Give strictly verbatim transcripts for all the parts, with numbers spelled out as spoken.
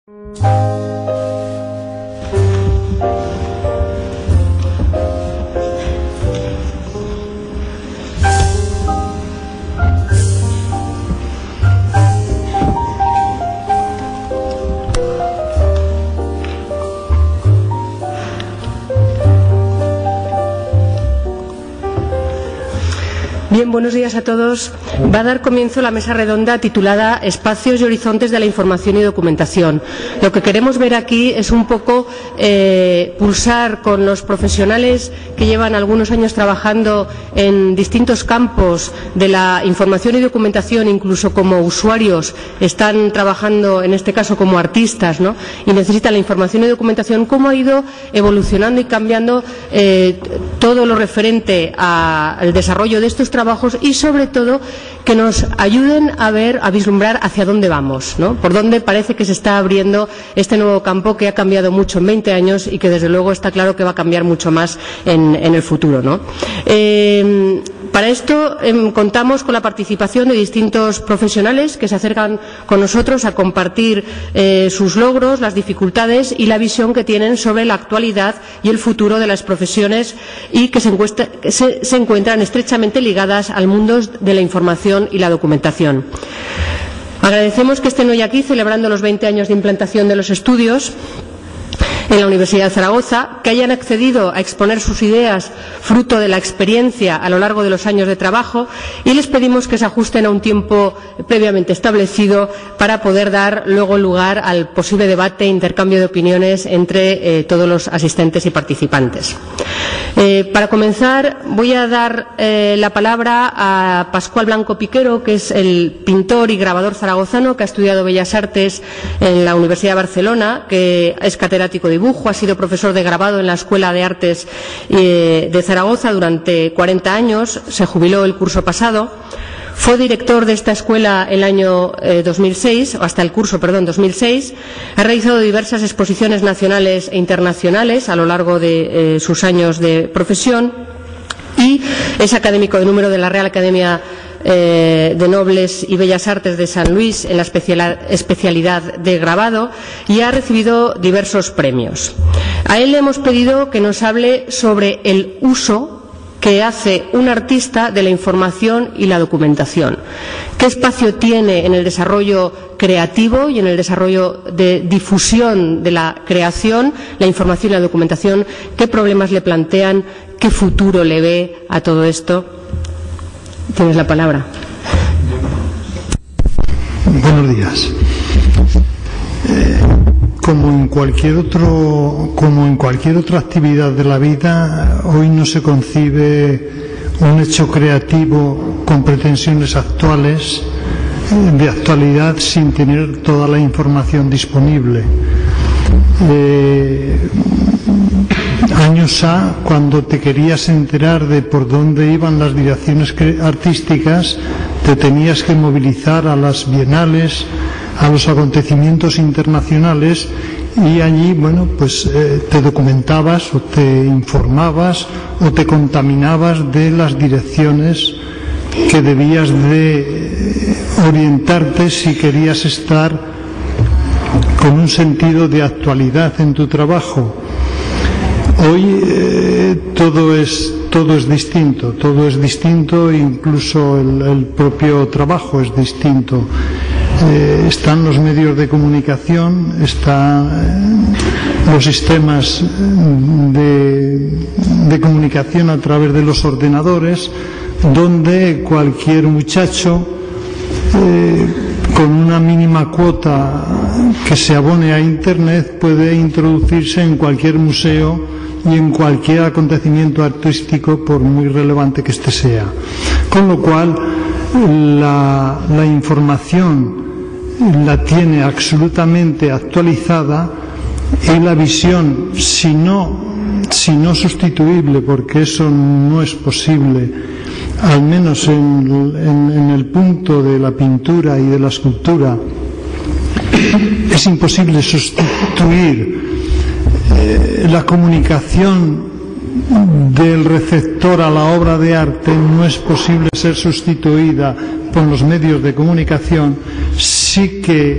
Bien, buenos días a todos. Va a dar comienzo la mesa redonda titulada Espacios y horizontes de la información y documentación. Lo que queremos ver aquí es un poco eh, pulsar con los profesionales que llevan algunos años trabajando en distintos campos de la información y documentación, incluso como usuarios, están trabajando en este caso como artistas, ¿no? Y necesitan la información y documentación, cómo ha ido evolucionando y cambiando eh, todo lo referente a, al desarrollo de estos trabajos y, sobre todo, que nos ayuden a ver, a vislumbrar hacia dónde vamos, ¿no? Por dónde parece que se está abriendo este nuevo campo que ha cambiado mucho en veinte años y que, desde luego, está claro que va a cambiar mucho más en, en el futuro, ¿no? Eh, Para esto eh, contamos con la participación de distintos profesionales que se acercan con nosotros a compartir eh, sus logros, las dificultades y la visión que tienen sobre la actualidad y el futuro de las profesiones y que se, encuesta, que se, se encuentran estrechamente ligadas al mundo de la información y la documentación. Agradecemos que estén hoy aquí celebrando los veinte años de implantación de los estudios en la Universidad de Zaragoza, que hayan accedido a exponer sus ideas fruto de la experiencia a lo largo de los años de trabajo, y les pedimos que se ajusten a un tiempo previamente establecido para poder dar luego lugar al posible debate e intercambio de opiniones entre eh, todos los asistentes y participantes. Eh, para comenzar, voy a dar eh, la palabra a Pascual Blanco Piquero, que es el pintor y grabador zaragozano que ha estudiado Bellas Artes en la Universidad de Barcelona, que es catedrático de dibujo, ha sido profesor de grabado en la Escuela de Artes eh, de Zaragoza durante cuarenta años, se jubiló el curso pasado. Fue director de esta escuela el año eh, dos mil seis, o hasta el curso, perdón, dos mil seis. Ha realizado diversas exposiciones nacionales e internacionales a lo largo de eh, sus años de profesión y es académico de número de la Real Academia eh, de Nobles y Bellas Artes de San Luis en la especialidad de grabado y ha recibido diversos premios. A él le hemos pedido que nos hable sobre el uso que hace un artista de la información y la documentación. ¿Qué espacio tiene en el desarrollo creativo y en el desarrollo de difusión de la creación, la información y la documentación? ¿Qué problemas le plantean? ¿Qué futuro le ve a todo esto? Tienes la palabra. Buenos días. Eh, como en cualquier otro, como en cualquier otra actividad de la vida, hoy no se concibe un hecho creativo con pretensiones actuales, de actualidad, sin tener toda la información disponible. Eh, años A, cuando te querías enterar de por dónde iban las direcciones artísticas, te tenías que movilizar a las bienales, a los acontecimientos internacionales, y allí, bueno, pues eh, te documentabas o te informabas o te contaminabas de las direcciones que debías de orientarte si querías estar con un sentido de actualidad en tu trabajo. Hoy eh, todo es todo es distinto, todo es distinto, incluso el, el propio trabajo es distinto. Eh, están los medios de comunicación, están eh, los sistemas de, de comunicación a través de los ordenadores, donde cualquier muchacho eh, con una mínima cuota que se abone a Internet puede introducirse en cualquier museo y en cualquier acontecimiento artístico, por muy relevante que éste sea. Con lo cual, la, la información la tiene absolutamente actualizada y la visión, si no, si no sustituible, porque eso no es posible, al menos en, en, en el punto de la pintura y de la escultura, es imposible sustituir eh, la comunicación del receptor a la obra de arte, no es posible ser sustituida por los medios de comunicación. Sí que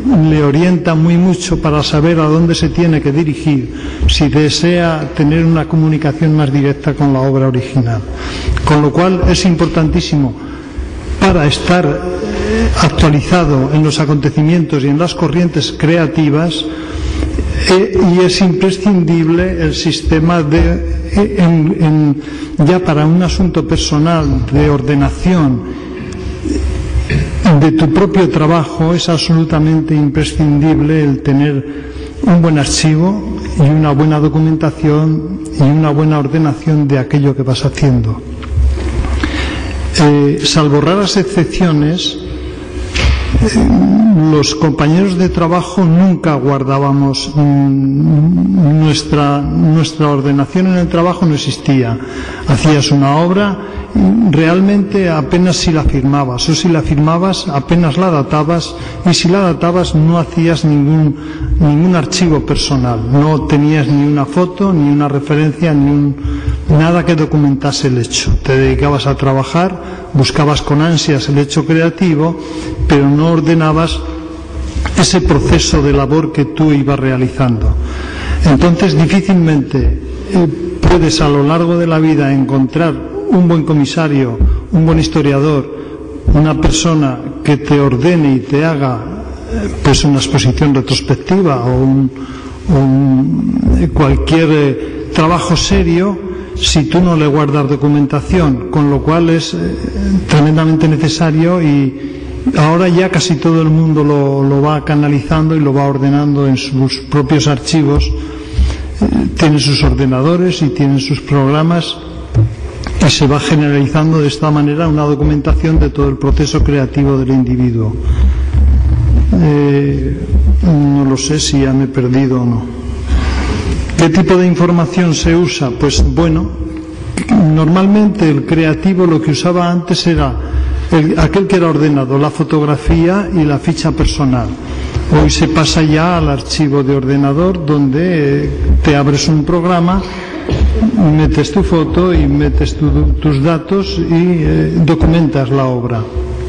le orienta muy mucho para saber a dónde se tiene que dirigir si desea tener una comunicación más directa con la obra original. Con lo cual es importantísimo, para estar actualizado en los acontecimientos y en las corrientes creativas, eh, y es imprescindible el sistema de, en, en, ya para un asunto personal de ordenación de tu propio trabajo, es absolutamente imprescindible el tener un buen archivo y una buena documentación y una buena ordenación de aquello que vas haciendo. Eh, salvo raras excepciones, eh, los compañeros de trabajo nunca guardábamos mmm, nuestra, nuestra ordenación en el trabajo no existía. Hacías una obra, realmente apenas si la firmabas, o si la firmabas apenas la databas, y si la databas no hacías ningún, ningún archivo personal, no tenías ni una foto, ni una referencia, ni un, nada que documentase el hecho. Te dedicabas a trabajar, buscabas con ansias el hecho creativo, pero no ordenabas ese proceso de labor que tú ibas realizando. Entonces difícilmente eh, puedes a lo largo de la vida encontrar un buen comisario, un buen historiador, una persona que te ordene y te haga eh, pues una exposición retrospectiva o, un, o un, cualquier eh, trabajo serio si tú no le guardas documentación, con lo cual es eh, tremendamente necesario, y ahora ya casi todo el mundo lo, lo va canalizando y lo va ordenando en sus propios archivos. Eh, tienen sus ordenadores y tienen sus programas, y se va generalizando de esta manera una documentación de todo el proceso creativo del individuo. Eh, no lo sé si ya me he perdido o no. ¿Qué tipo de información se usa? Pues bueno, normalmente el creativo lo que usaba antes era el, aquel que era ordenado, la fotografía y la ficha personal. Hoy se pasa ya al archivo de ordenador, donde eh, te abres un programa, metes tu foto y metes tu, tus datos y eh, documentas la obra.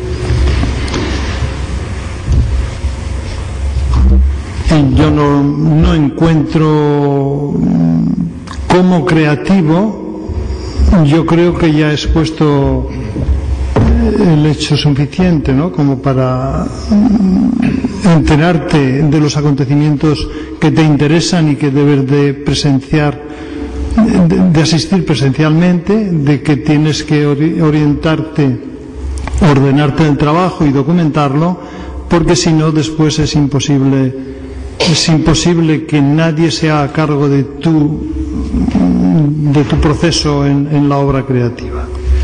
Y yo no, no encuentro como creativo, yo creo que ya he expuesto el hecho suficiente, ¿no?, como para enterarte de los acontecimientos que te interesan y que debes de presenciar, de, de asistir presencialmente, de que tienes que ori- orientarte, ordenarte el trabajo y documentarlo, porque si no después es imposible es imposible que nadie se haga cargo de tu de tu proceso en, en la obra creativa.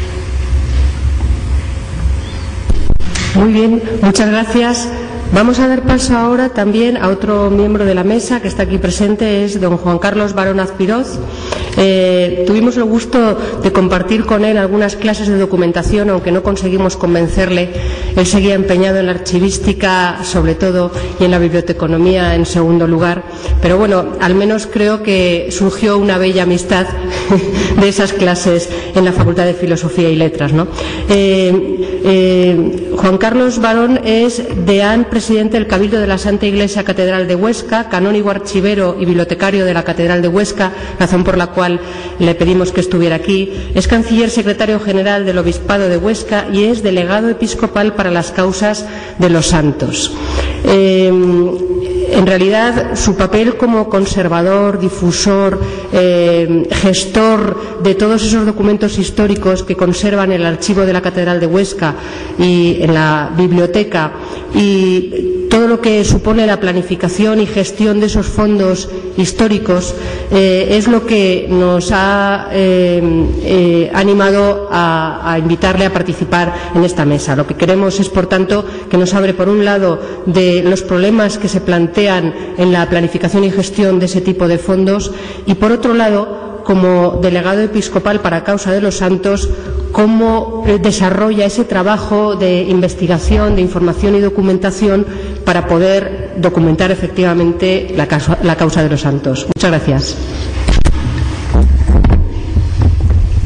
Muy bien, muchas gracias. Vamos a dar paso ahora también a otro miembro de la mesa que está aquí presente, es don Juan Carlos Barón Azpiroz. Eh, tuvimos el gusto de compartir con él algunas clases de documentación, aunque no conseguimos convencerle. Él seguía empeñado en la archivística, sobre todo, y en la biblioteconomía en segundo lugar. Pero bueno, al menos creo que surgió una bella amistad de esas clases en la Facultad de Filosofía y Letras, ¿no? Eh, eh, Juan Carlos Barón es deán presidente del Cabildo de la Santa Iglesia Catedral de Huesca, canónigo archivero y bibliotecario de la Catedral de Huesca, razón por la cual le pedimos que estuviera aquí. Es canciller secretario general del Obispado de Huesca y es delegado episcopal para las causas de los santos. Eh, En realidad, su papel como conservador, difusor, eh, gestor de todos esos documentos históricos que conservan el archivo de la Catedral de Huesca y en la biblioteca, y todo lo que supone la planificación y gestión de esos fondos históricos, eh, es lo que nos ha eh, eh, animado a, a invitarle a participar en esta mesa. Lo que queremos es, por tanto, que nos hable, por un lado, de los problemas que se plantean en la planificación y gestión de ese tipo de fondos, y, por otro lado, como delegado episcopal para causa de los santos, cómo desarrolla ese trabajo de investigación, de información y documentación para poder documentar efectivamente la causa, la causa de los santos. Muchas gracias.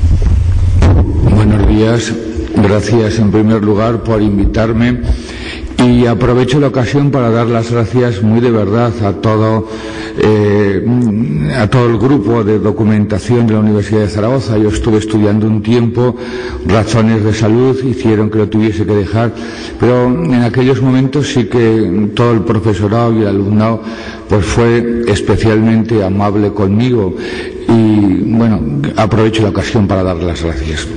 Buenos días. Gracias en primer lugar por invitarme Y aprovecho la ocasión para dar las gracias muy de verdad a todo, eh, a todo el grupo de documentación de la Universidad de Zaragoza. Yo estuve estudiando un tiempo, razones de salud hicieron que lo tuviese que dejar, pero en aquellos momentos sí que todo el profesorado y el alumnado pues fue especialmente amable conmigo y bueno, aprovecho la ocasión para dar las gracias.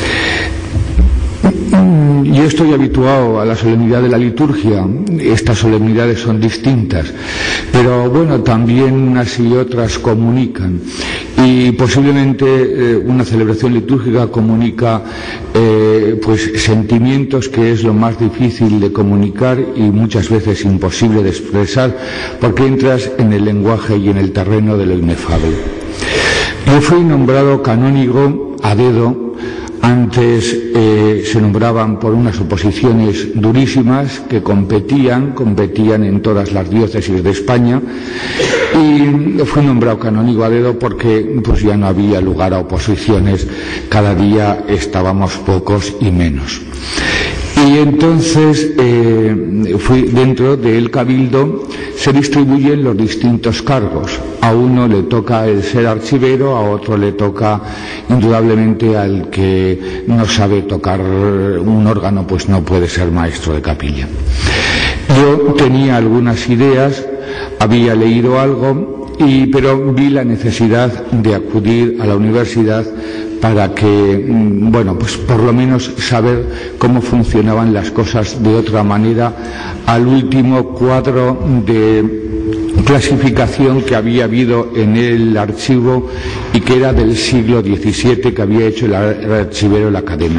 Yo estoy habituado a la solemnidad de la liturgia, estas solemnidades son distintas, pero bueno, también unas y otras comunican y posiblemente eh, una celebración litúrgica comunica eh, pues sentimientos que es lo más difícil de comunicar y muchas veces imposible de expresar porque entras en el lenguaje y en el terreno de lo inefable. Yo fui nombrado canónigo a dedo. Antes eh, se nombraban por unas oposiciones durísimas que competían, competían en todas las diócesis de España y fui nombrado canónigo a dedo porque pues ya no había lugar a oposiciones, cada día estábamos pocos y menos. Y entonces eh, fui dentro del cabildo, se distribuyen los distintos cargos. A uno le toca el ser archivero, a otro le toca indudablemente al que no sabe tocar un órgano, pues no puede ser maestro de capilla. Yo tenía algunas ideas, había leído algo, y, pero vi la necesidad de acudir a la universidad para que, bueno, pues por lo menos saber cómo funcionaban las cosas de otra manera al último cuadro de clasificación que había habido en el archivo y que era del siglo diecisiete que había hecho el archivero de la Academia.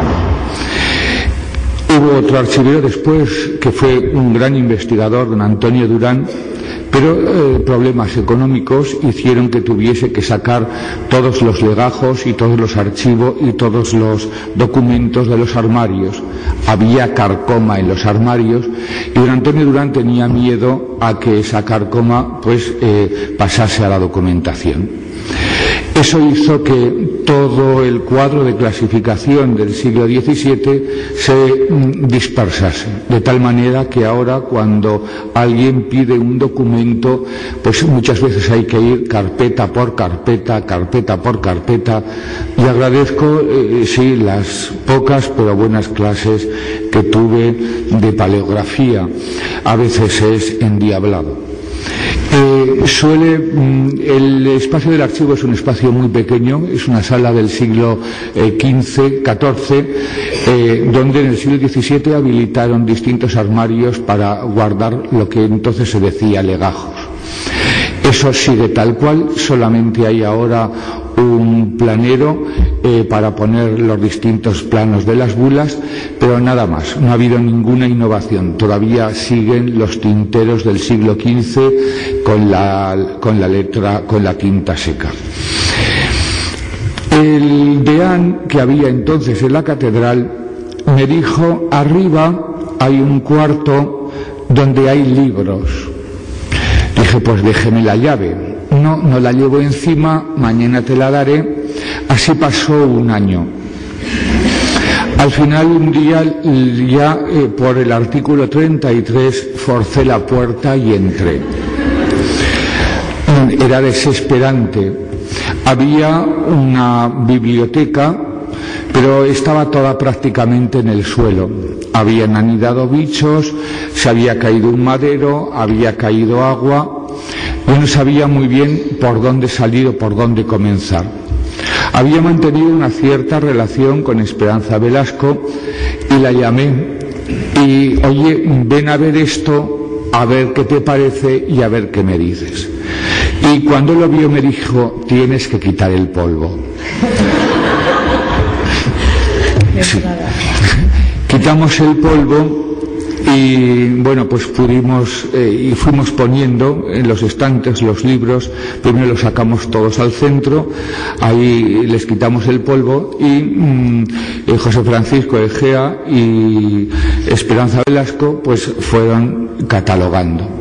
Hubo otro archivero después que fue un gran investigador, don Antonio Durán, pero eh, problemas económicos hicieron que tuviese que sacar todos los legajos y todos los archivos y todos los documentos de los armarios. Había carcoma en los armarios y don Antonio Durán tenía miedo a que esa carcoma pues eh, pasase a la documentación. Eso hizo que todo el cuadro de clasificación del siglo diecisiete se mm, dispersase, de tal manera que ahora cuando alguien pide un documento, pues muchas veces hay que ir carpeta por carpeta, carpeta por carpeta, y agradezco, eh, sí, las pocas pero buenas clases que tuve de paleografía. A veces es endiablado. Eh, suele, mm, el espacio del archivo es un espacio muy pequeño, es una sala del siglo eh, quince, catorce, eh, donde en el siglo diecisiete habilitaron distintos armarios para guardar lo que entonces se decía legajos. Eso sigue tal cual, solamente hay ahora un planero eh, para poner los distintos planos de las bulas, pero nada más, no ha habido ninguna innovación. Todavía siguen los tinteros del siglo quince con la, con la letra, con la tinta seca. El deán que había entonces en la catedral me dijo: arriba hay un cuarto donde hay libros. Dije, pues déjeme la llave. No, no la llevo encima, mañana te la daré. Así pasó un año. Al final, un día, ya eh, por el artículo treinta y tres, forcé la puerta y entré. Era desesperante. Había una biblioteca, pero estaba toda prácticamente en el suelo. Habían anidado bichos, se había caído un madero, había caído agua. Yo no sabía muy bien por dónde salir o por dónde comenzar. Había mantenido una cierta relación con Esperanza Velasco y la llamé y, oye, ven a ver esto, a ver qué te parece y a ver qué me dices. Y cuando lo vio me dijo: tienes que quitar el polvo. Sí. Quitamos el polvo y bueno, pues pudimos eh, y fuimos poniendo en los estantes los libros. Primero los sacamos todos al centro, ahí les quitamos el polvo y mm, eh, José Francisco Egea y Esperanza Velasco pues fueron catalogando.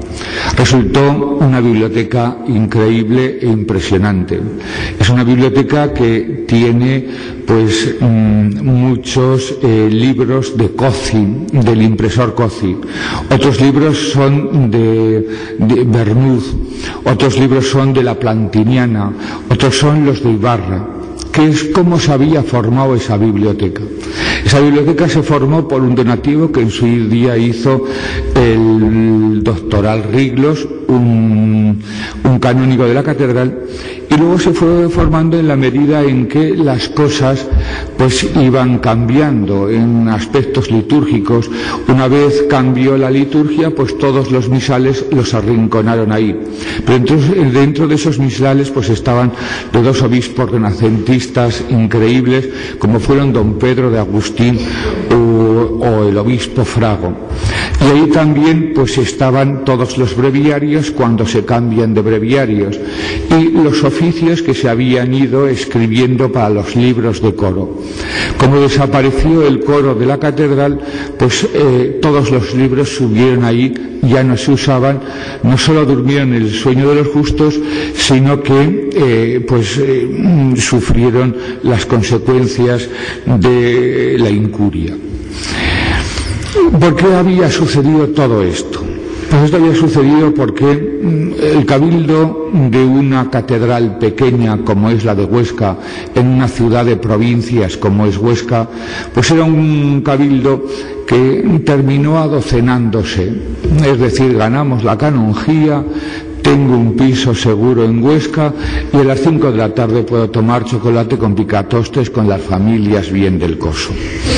Resultó una biblioteca increíble e impresionante. Es una biblioteca que tiene pues mmm, muchos eh, libros de Cozy, del impresor Cozy. Otros libros son de, de Bermúdez, otros libros son de la Plantiniana, otros son los de Ibarra, que es cómo se había formado esa biblioteca. Esa biblioteca se formó por un donativo que en su día hizo el doctor Riglos, un, un canónigo de la catedral, y luego se fue formando en la medida en que las cosas pues iban cambiando en aspectos litúrgicos. Una vez cambió la liturgia, pues todos los misales los arrinconaron ahí. Pero entonces, dentro de esos misales pues estaban los dos obispos renacentistas increíbles, como fueron don Pedro de Agustín o, o el obispo Frago. Y ahí también pues estaban todos los breviarios cuando se cambian de breviarios y los oficios que se habían ido escribiendo para los libros de coro. Como desapareció el coro de la catedral, pues eh, todos los libros subieron ahí, ya no se usaban, no solo durmieron el sueño de los justos, sino que eh, pues eh, sufrieron las consecuencias de la incuria. ¿Por qué había sucedido todo esto? Pues esto había sucedido porque el cabildo de una catedral pequeña como es la de Huesca, en una ciudad de provincias como es Huesca, pues era un cabildo que terminó adocenándose, es decir, ganamos la canonjía, tengo un piso seguro en Huesca y a las cinco de la tarde puedo tomar chocolate con picatostes con las familias bien del coso.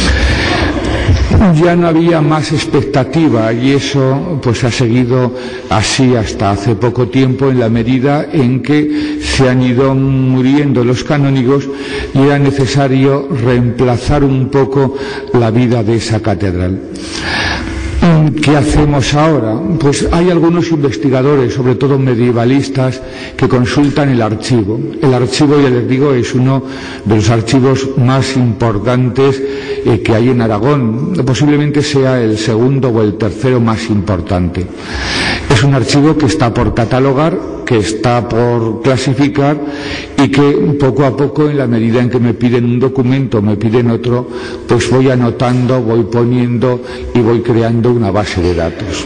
Ya no había más expectativa y eso pues ha seguido así hasta hace poco tiempo, en la medida en que se han ido muriendo los canónigos y era necesario reemplazar un poco la vida de esa catedral. ¿Qué hacemos ahora? Pues hay algunos investigadores, sobre todo medievalistas, que consultan el archivo. El archivo, ya les digo, es uno de los archivos más importantes eh, que hay en Aragón. Posiblemente sea el segundo o el tercero más importante. Es un archivo que está por catalogar, que está por clasificar y que poco a poco, en la medida en que me piden un documento, me piden otro, pues voy anotando, voy poniendo y voy creando una base de datos.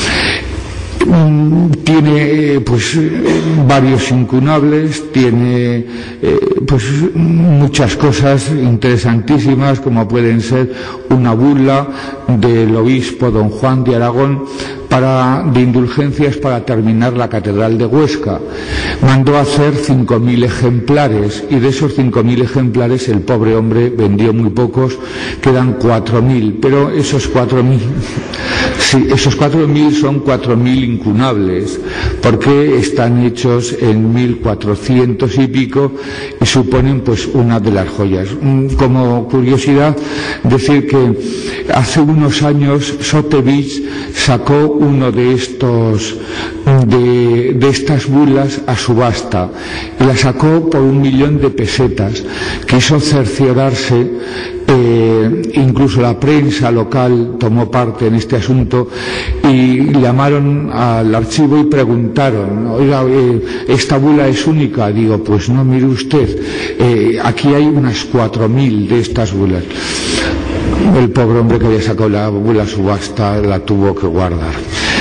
Tiene pues varios incunables, tiene eh, pues muchas cosas interesantísimas, como pueden ser una bula del obispo don Juan de Aragón para, de indulgencias para terminar la catedral de Huesca. Mandó a hacer cinco mil ejemplares y de esos cinco mil ejemplares el pobre hombre vendió muy pocos, quedan cuatro mil, pero esos cuatro mil sí, esos cuatro mil son cuatro mil incunables porque están hechos en mil cuatrocientos y pico y suponen pues una de las joyas. Como curiosidad decir que hace unos años Sotheby sacó uno de estos de, de estas bulas a subasta y la sacó por un millón de pesetas. Quiso cerciorarse, eh, incluso la prensa local tomó parte en este asunto y llamaron al archivo y preguntaron, oiga, eh, esta bula es única. Digo, pues no, mire usted, eh, aquí hay unas cuatro mil de estas bulas. El pobre hombre que había sacado la bula a subasta la tuvo que guardar.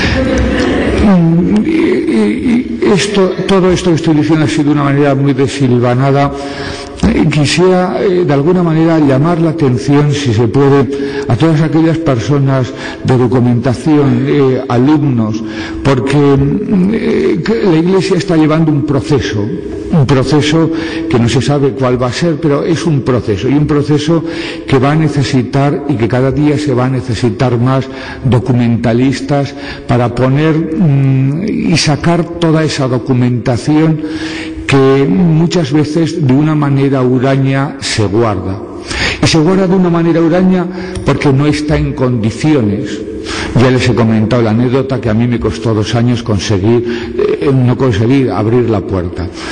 Y, y, y esto, todo esto que estoy diciendo ha sido de una manera muy desilvanada. Quisiera eh, de alguna manera llamar la atención, si se puede, a todas aquellas personas de documentación, eh, alumnos, porque eh, la Iglesia está llevando un proceso, un proceso que no se sabe cuál va a ser, pero es un proceso, y un proceso que va a necesitar, y que cada día se va a necesitar más documentalistas para poner mmm, y sacar toda esa documentación que muchas veces de una manera huraña se guarda. Y se guarda de una manera huraña porque no está en condiciones. Ya les he comentado la anécdota que a mí me costó dos años conseguir, eh, no conseguir abrir la puerta.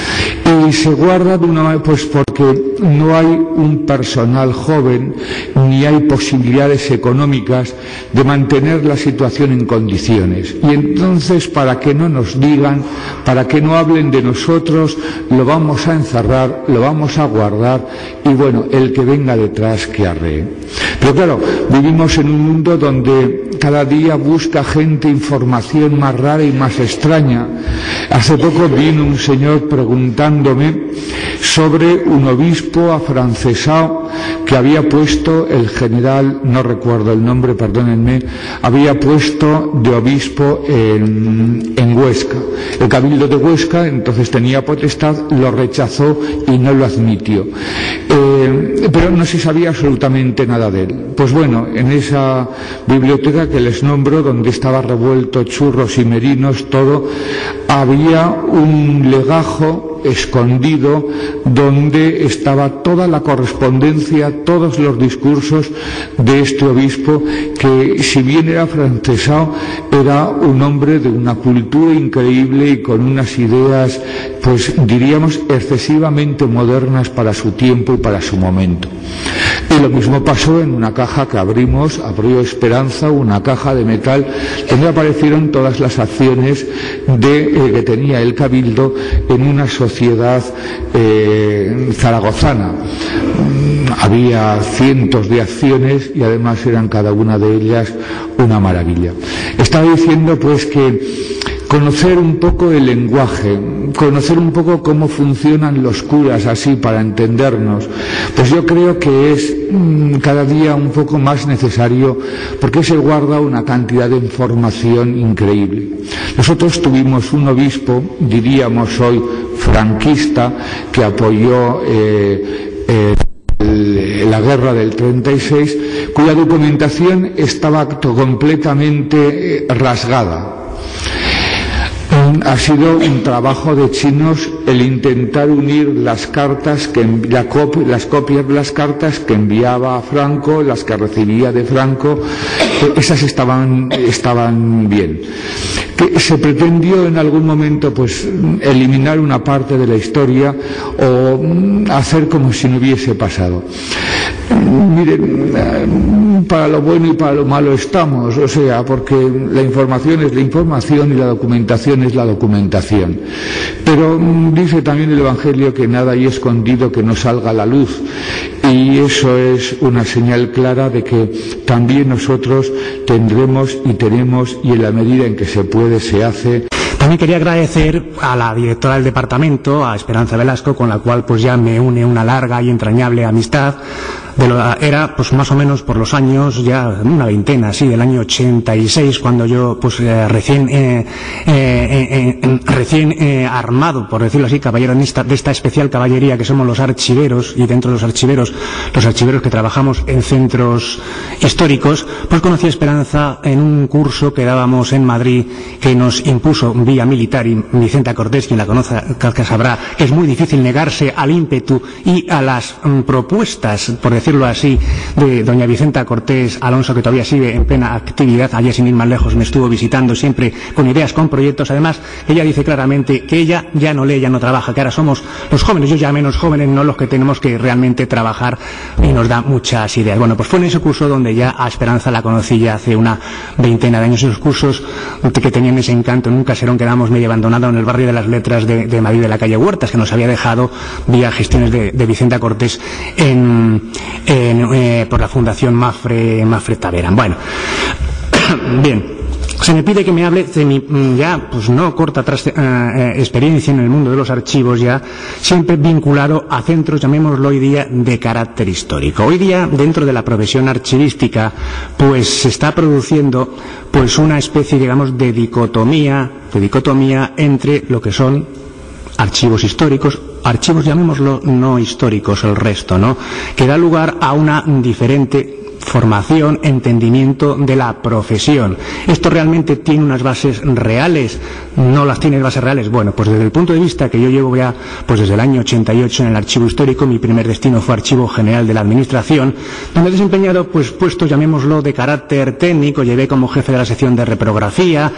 Y se guarda de una manera, pues porque no hay un personal joven ni hay posibilidades económicas de mantener la situación en condiciones. Y entonces, para que no nos digan, para que no hablen de nosotros, lo vamos a encerrar, lo vamos a guardar y bueno, el que venga detrás que arree. Pero claro, vivimos en un mundo donde cada día busca gente información más rara y más extraña. Hace poco vino un señor preguntándome sobre un obispo afrancesado que había puesto el general, no recuerdo el nombre, perdónenme, había puesto de obispo en, en Huesca. El Cabildo de Huesca entonces tenía potestad, lo rechazó y no lo admitió. Eh, pero no se sabía absolutamente nada de él. Pues bueno, en esa biblioteca que les nombro, donde estaba revuelto churros y merinos, todo, había un legajo escondido donde estaba toda la correspondencia, todos los discursos de este obispo, que si bien era francesado, era un hombre de una cultura increíble y con unas ideas, pues diríamos, excesivamente modernas para su tiempo y para su momento. Y lo mismo pasó en una caja que abrimos, abrió Esperanza, una caja de metal, donde aparecieron todas las acciones de, eh, que tenía el Cabildo en una sociedad eh, zaragozana. Había cientos de acciones y además eran cada una de ellas una maravilla. Estaba diciendo pues que conocer un poco el lenguaje, conocer un poco cómo funcionan los curas así para entendernos, pues yo creo que es mmm, cada día un poco más necesario, porque se guarda una cantidad de información increíble. Nosotros tuvimos un obispo, diríamos hoy franquista, que apoyó eh, eh, la guerra del treinta y seis, cuya documentación estaba completamente rasgada. Ha sido un trabajo de chinos el intentar unir las cartas, que, la cop, las copias de las cartas que enviaba a Franco, las que recibía de Franco, esas estaban, estaban bien. Que se pretendió en algún momento pues eliminar una parte de la historia o hacer como si no hubiese pasado. Miren, para lo bueno y para lo malo estamos, o sea, porque la información es la información y la documentación es la documentación. Pero dice también el Evangelio que nada hay escondido que no salga a la luz, y eso es una señal clara de que también nosotros tendremos y tenemos, y en la medida en que se puede se hace. También quería agradecer a la directora del departamento, a Esperanza Velasco, con la cual pues ya me une una larga y entrañable amistad. De lo, era pues más o menos por los años, ya una veintena, sí, del año ochenta y seis, cuando yo pues eh, recién eh, eh, eh, recién eh, armado, por decirlo así, caballero de esta, de esta especial caballería que somos los archiveros, y dentro de los archiveros, los archiveros que trabajamos en centros históricos, pues conocí a Esperanza en un curso que dábamos en Madrid, que nos impuso vía militar, y Vicenta Cortés, quien la conoce, que sabrá que es muy difícil negarse al ímpetu y a las mm, propuestas, por decirlo así, de doña Vicenta Cortés Alonso, que todavía sigue en plena actividad. Ayer, sin ir más lejos, me estuvo visitando, siempre con ideas, con proyectos. Además, ella dice claramente que ella ya no lee, ya no trabaja, que ahora somos los jóvenes, yo ya menos jóvenes, no los que tenemos que realmente trabajar, y nos da muchas ideas. Bueno, pues fue en ese curso donde ya a Esperanza la conocí ya hace una veintena de años, esos cursos que tenían ese encanto en un caserón que dábamos medio abandonado en el barrio de las Letras de, de Madrid, de la calle Huertas, que nos había dejado vía gestiones de, de Vicenta Cortés en En, eh, por la Fundación Mafre, Mafre Taberán. Bueno, bien, se me pide que me hable de mi ya pues no corta tras, eh, eh, experiencia en el mundo de los archivos, ya siempre vinculado a centros, llamémoslo hoy día, de carácter histórico. Hoy día, dentro de la profesión archivística, pues se está produciendo pues una especie, digamos, de dicotomía, de dicotomía entre lo que son archivos históricos, archivos llamémoslo no históricos, el resto, ¿no?, que da lugar a una diferente formación, entendimiento de la profesión. ¿Esto realmente tiene unas bases reales? ¿No las tiene bases reales? Bueno, pues desde el punto de vista que yo llevo ya pues desde el año ochenta y ocho en el archivo histórico, mi primer destino fue Archivo General de la Administración, donde he desempeñado pues puestos, llamémoslo, de carácter técnico. Llevé como jefe de la sección de reprografía,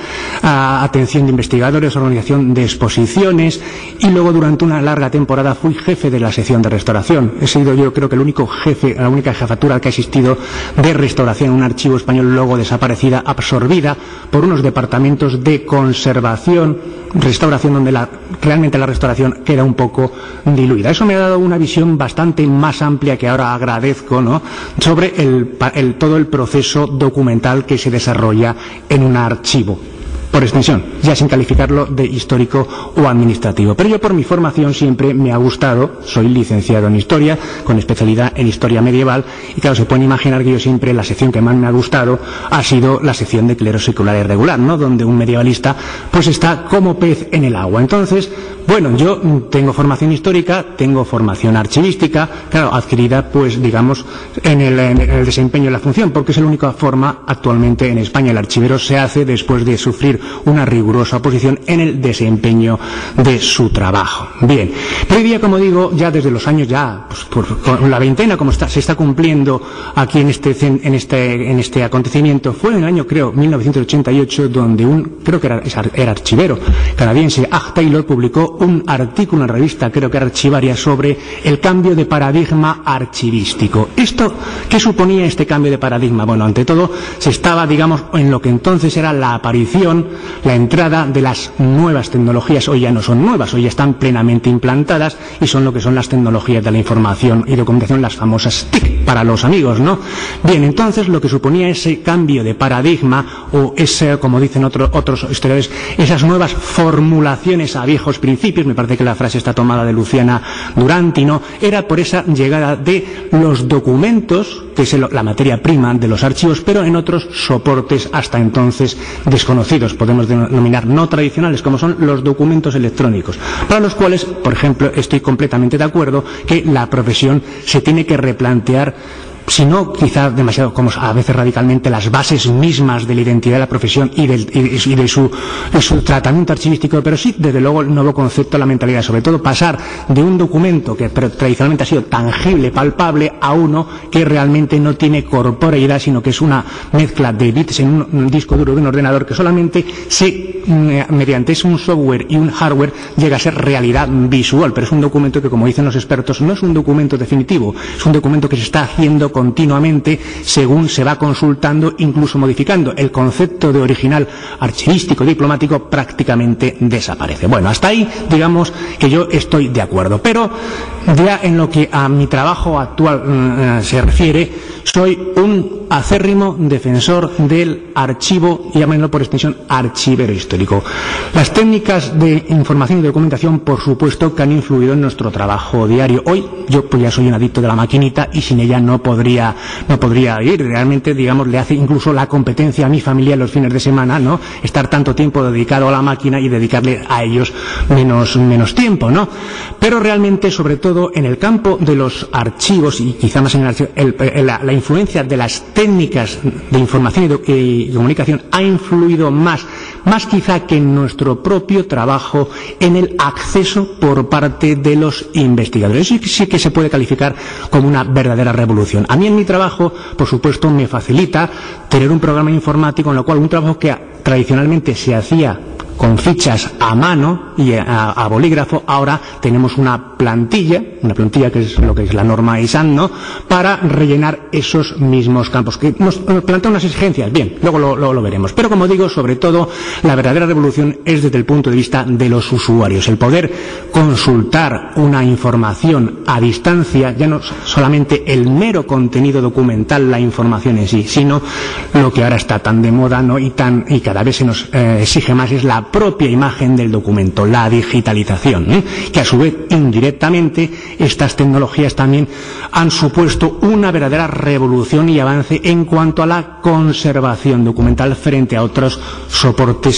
a atención de investigadores, organización de exposiciones, y luego durante una larga temporada fui jefe de la sección de restauración. He sido yo creo que el único jefe, la única jefatura que ha existido de restauración en un archivo español, luego desaparecida, absorbida por unos departamentos de conservación, restauración, donde la, realmente la restauración queda un poco diluida. Eso me ha dado una visión bastante más amplia, que ahora agradezco, ¿no?, sobre el, el, todo el proceso documental que se desarrolla en un archivo, por extensión, ya sin calificarlo de histórico o administrativo. Pero yo, por mi formación, siempre me ha gustado, soy licenciado en Historia, con especialidad en Historia Medieval, y claro, se pueden imaginar que yo siempre, la sección que más me ha gustado ha sido la sección de clero secular y regular, ¿no?, donde un medievalista pues está como pez en el agua. Entonces, bueno, yo tengo formación histórica, tengo formación archivística, claro, adquirida pues digamos en el, en el desempeño de la función, porque es la única forma actualmente en España. El archivero se hace después de sufrir una rigurosa oposición en el desempeño de su trabajo. Bien, pero hoy día, como digo, ya desde los años ya, pues por, con la veintena, como está, se está cumpliendo aquí en este, en este, en este acontecimiento, fue en el año, creo, mil novecientos ochenta y ocho, donde un, creo que era, era archivero canadiense, Ag Taylor, publicó un artículo en la revista, creo que era Archivaria, sobre el cambio de paradigma archivístico. ¿Esto qué suponía, este cambio de paradigma? Bueno, ante todo, se estaba, digamos, en lo que entonces era la aparición, la entrada de las nuevas tecnologías. Hoy ya no son nuevas, hoy ya están plenamente implantadas y son lo que son las tecnologías de la información y documentación, las famosas T I C para los amigos, ¿no? Bien, entonces lo que suponía ese cambio de paradigma, o ese, como dicen otro, otros historiadores, esas nuevas formulaciones a viejos principios, me parece que la frase está tomada de Luciana Duranti, ¿no?, era por esa llegada de los documentos, que es la materia prima de los archivos, pero en otros soportes hasta entonces desconocidos, podemos denominar no tradicionales, como son los documentos electrónicos, para los cuales, por ejemplo, estoy completamente de acuerdo que la profesión se tiene que replantear, si no quizá demasiado, como a veces radicalmente, las bases mismas de la identidad de la profesión y, del, y, y de, su, de su tratamiento archivístico, pero sí, desde luego, el nuevo concepto, la mentalidad, sobre todo pasar de un documento que tradicionalmente ha sido tangible, palpable, a uno que realmente no tiene corporeidad, sino que es una mezcla de bits en un, un disco duro de un ordenador, que solamente se, mediante un software y un hardware, llega a ser realidad visual. Pero es un documento que, como dicen los expertos, no es un documento definitivo, es un documento que se está haciendo continuamente según se va consultando, incluso modificando. El concepto de original archivístico diplomático prácticamente desaparece. Bueno, hasta ahí digamos que yo estoy de acuerdo, pero ya en lo que a mi trabajo actual eh, se refiere, soy un acérrimo defensor del archivo, y llámenlo por extensión archivero histórico. Las técnicas de información y documentación, por supuesto, que han influido en nuestro trabajo diario. Hoy yo pues ya soy un adicto de la maquinita y sin ella no podría no podría ir. Realmente, digamos, le hace incluso la competencia a mi familia los fines de semana, ¿no?, estar tanto tiempo dedicado a la máquina y dedicarle a ellos menos, menos tiempo, ¿no? Pero realmente, sobre todo en el campo de los archivos, y quizá más en el archivo, el, el, la, la influencia de las técnicas de información y, de, y comunicación ha influido más, más quizá que en nuestro propio trabajo, en el acceso por parte de los investigadores. Sí, sí que se puede calificar como una verdadera revolución. A mí en mi trabajo, por supuesto, me facilita tener un programa informático, en lo cual un trabajo que tradicionalmente se hacía con fichas a mano y a, a bolígrafo, ahora tenemos una plantilla, una plantilla que es lo que es la norma I S A N, ¿no?, para rellenar esos mismos campos, que nos, nos plantea unas exigencias. Bien, luego lo, lo, lo veremos. Pero, como digo, sobre todo, la verdadera revolución es desde el punto de vista de los usuarios. El poder consultar una información a distancia, ya no solamente el mero contenido documental, la información en sí, sino lo que ahora está tan de moda, ¿no?, y, tan, y cada vez se nos eh, exige más, es la propia imagen del documento, la digitalización, ¿eh? que a su vez, indirectamente, estas tecnologías también han supuesto una verdadera revolución y avance en cuanto a la conservación documental frente a otros soportes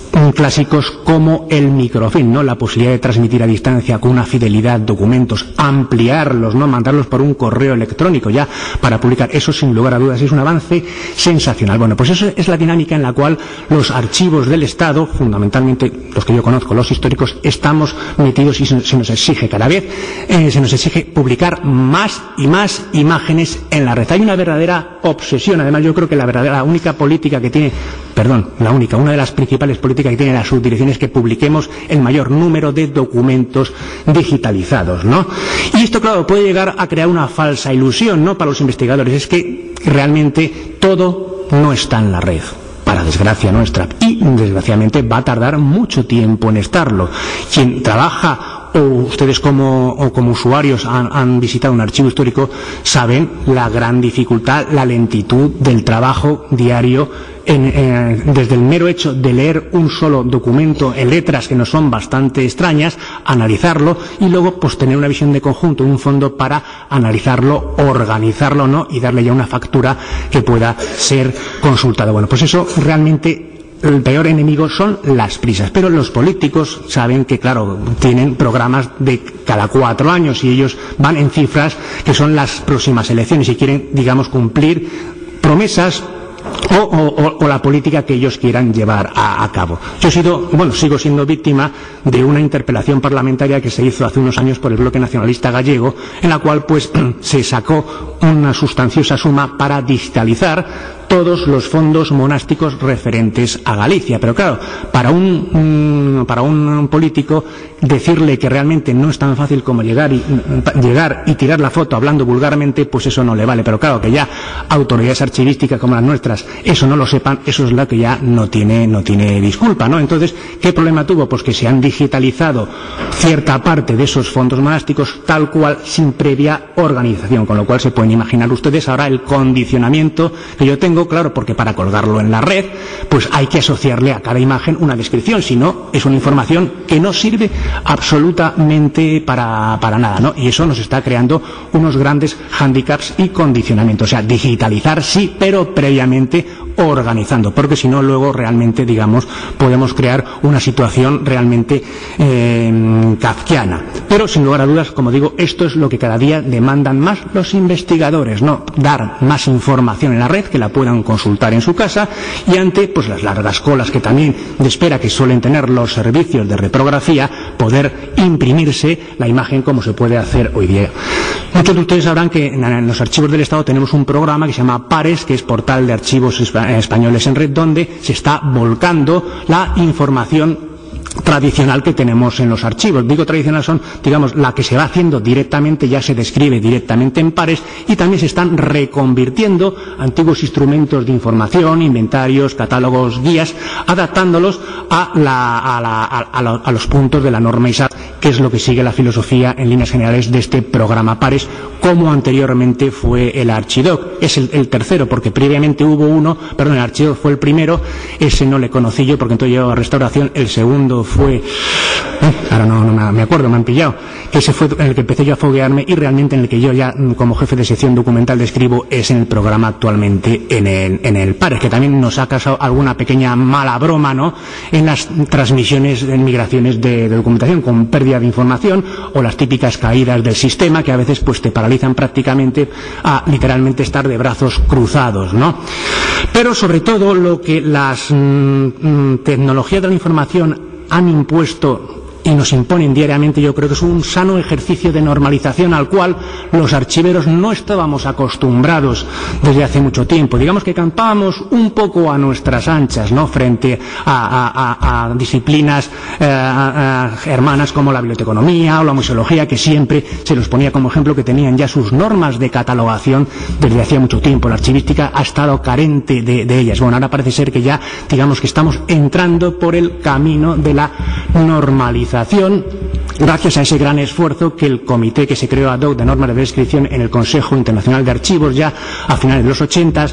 clásicos como el microfilm, ¿no? La posibilidad de transmitir a distancia con una fidelidad documentos, ampliarlos, ¿no? Mandarlos por un correo electrónico ya para publicar. Eso, sin lugar a dudas, es un avance sensacional. Bueno, pues eso es la dinámica en la cual los archivos del Estado, fundamentalmente los que yo conozco, los históricos, estamos metidos y se, se nos exige cada vez, eh, se nos exige publicar más y más imágenes en la red. Hay una verdadera obsesión. Además, yo creo que la verdadera, la única política que tiene, perdón, la única, una de las principales políticas que tiene la subdirección es que publiquemos el mayor número de documentos digitalizados, ¿no? Y esto, claro, puede llegar a crear una falsa ilusión, ¿no?, para los investigadores. Es que realmente todo no está en la red, para desgracia nuestra, y desgraciadamente va a tardar mucho tiempo en estarlo. Quien trabaja o ustedes como, o como usuarios han, han visitado un archivo histórico saben la gran dificultad, la lentitud del trabajo diario en, eh, desde el mero hecho de leer un solo documento en letras que nos son bastante extrañas, analizarlo y luego pues tener una visión de conjunto, un fondo para analizarlo, organizarlo, ¿no?, y darle ya una factura que pueda ser consultada. Bueno, pues eso realmente, el peor enemigo son las prisas, pero los políticos saben que, claro, tienen programas de cada cuatro años y ellos van en cifras que son las próximas elecciones y quieren, digamos, cumplir promesas O, o, o la política que ellos quieran llevar a, a cabo. Yo he sido, bueno, sigo siendo víctima de una interpelación parlamentaria que se hizo hace unos años por el Bloque Nacionalista Gallego, en la cual pues se sacó una sustanciosa suma para digitalizar todos los fondos monásticos referentes a Galicia. Pero claro, para un, para un político decirle que realmente no es tan fácil como llegar y, llegar y tirar la foto hablando vulgarmente, pues eso no le vale. Pero claro, que ya autoridades archivísticas como las nuestras eso no lo sepan, eso es lo que ya no tiene, no tiene disculpa, ¿no? Entonces, ¿qué problema tuvo? Pues que se han digitalizado cierta parte de esos fondos monásticos tal cual, sin previa organización, con lo cual se pueden imaginar ustedes ahora el condicionamiento que yo tengo. Claro, porque para colgarlo en la red pues hay que asociarle a cada imagen una descripción, si no es una información que no sirve absolutamente para, para nada, ¿no? Y eso nos está creando unos grandes hándicaps y condicionamientos. O sea, digitalizar sí, pero previamente organizando, porque si no luego realmente, digamos, podemos crear una situación realmente eh, kafkiana. Pero sin lugar a dudas, como digo, esto es lo que cada día demandan más los investigadores, ¿no? Dar más información en la red, que la puedan consultar en su casa, y ante pues las largas colas que también de espera que suelen tener los servicios de reprografía, poder imprimirse la imagen como se puede hacer hoy día. Muchos de ustedes sabrán que en los archivos del Estado tenemos un programa que se llama PARES, que es Portal de Archivos Españoles en Red, donde se está volcando la información tradicional que tenemos en los archivos. Digo tradicional, son, digamos, la que se va haciendo directamente, ya se describe directamente en pares, y también se están reconvirtiendo antiguos instrumentos de información, inventarios, catálogos, guías, adaptándolos a, la, a, la, a, a, la, a los puntos de la norma I S A T, que es lo que sigue la filosofía en líneas generales de este programa PARES, como anteriormente fue el Archidoc. Es el, el tercero, porque previamente hubo uno, perdón, el Archidoc fue el primero, ese no le conocí yo porque entonces llevaba restauración, el segundo fue, eh, ahora no, no me acuerdo, me han pillado, que ese fue en el que empecé yo a foguearme, y realmente en el que yo ya como jefe de sección documental describo es en el programa actualmente en el, en el PARES, que también nos ha causado alguna pequeña mala broma, ¿no?, en las transmisiones, en migraciones de, de documentación, con pérdida de información o las típicas caídas del sistema que a veces pues te paralizan prácticamente a literalmente estar de brazos cruzados, ¿no? Pero sobre todo lo que las mmm, tecnologías de la información han impuesto y nos imponen diariamente, yo creo que es un sano ejercicio de normalización al cual los archiveros no estábamos acostumbrados desde hace mucho tiempo. Digamos que campábamos un poco a nuestras anchas, ¿no?, frente a, a, a, a disciplinas eh, a, a hermanas como la biblioteconomía o la museología, que siempre se los ponía como ejemplo, que tenían ya sus normas de catalogación desde hacía mucho tiempo. La archivística ha estado carente de, de ellas. Bueno, ahora parece ser que ya, digamos que estamos entrando por el camino de la normalización, gracias a ese gran esfuerzo que el comité que se creó ad hoc de normas de descripción en el Consejo Internacional de Archivos ya a finales de los ochentas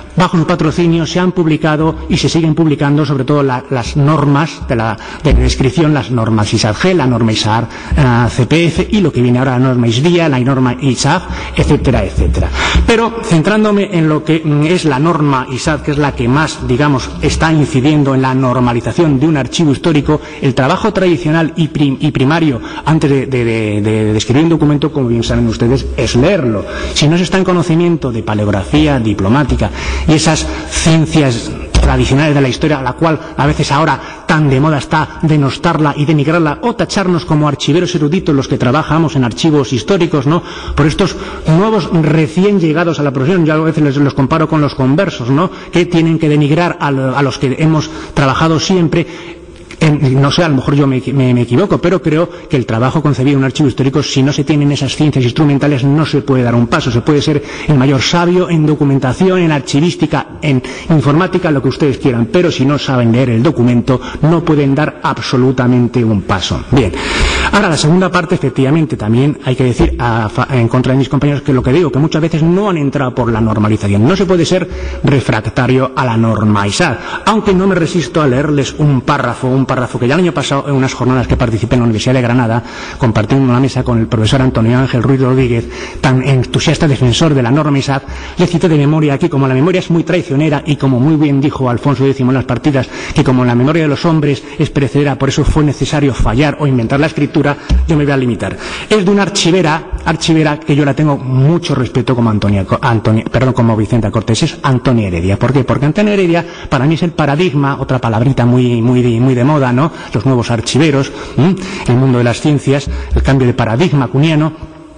bajo su patrocinio se han publicado y se siguen publicando sobre todo la, las normas de la de descripción, las normas I S A D G, la norma I S A R uh, C P F y lo que viene ahora la norma I S D I A, la norma I S A F, etcétera, etcétera. Pero centrándome en lo que mm, es la norma I S A D, que es la que más, digamos, está incidiendo en la normalización de un archivo histórico, el trabajo tradicional y, prim, y primario antes de, de, de, de, de escribir un documento, como bien saben ustedes, es leerlo. Si no se está en conocimiento de paleografía, diplomática y esas ciencias tradicionales de la historia, a la cual a veces ahora tan de moda está denostarla y denigrarla o tacharnos como archiveros eruditos los que trabajamos en archivos históricos, ¿no? Por estos nuevos recién llegados a la profesión, yo a veces les, los comparo con los conversos, ¿no? Que tienen que denigrar a, a los que hemos trabajado siempre. En, no sé, a lo mejor yo me, me, me equivoco, pero creo que el trabajo concebido en un archivo histórico, si no se tienen esas ciencias instrumentales, no se puede dar un paso. Se puede ser el mayor sabio en documentación, en archivística, en informática, lo que ustedes quieran, pero si no saben leer el documento, no pueden dar absolutamente un paso. Bien. Ahora, la segunda parte, efectivamente, también hay que decir a, a, en contra de mis compañeros que lo que digo, que muchas veces no han entrado por la normalización. No se puede ser refractario a la norma I S A D, aunque no me resisto a leerles un párrafo, un párrafo que ya el año pasado, en unas jornadas que participé en la Universidad de Granada, compartiendo una mesa con el profesor Antonio Ángel Ruiz Rodríguez, tan entusiasta defensor de la norma I S A D, le cité de memoria aquí, como la memoria es muy traicionera y como muy bien dijo Alfonso X en las partidas, que como la memoria de los hombres es perecedera, por eso fue necesario fallar o inventar la escritura, yo me voy a limitar. Es de una archivera, archivera que yo la tengo mucho respeto como Antonia, Antonia, perdón, como Vicenta Cortés, es Antonia Heredia. ¿Por qué? Porque Antonia Heredia para mí es el paradigma, otra palabrita muy, muy, muy de moda, ¿no? Los nuevos archiveros, ¿m? El mundo de las ciencias, el cambio de paradigma cuniano,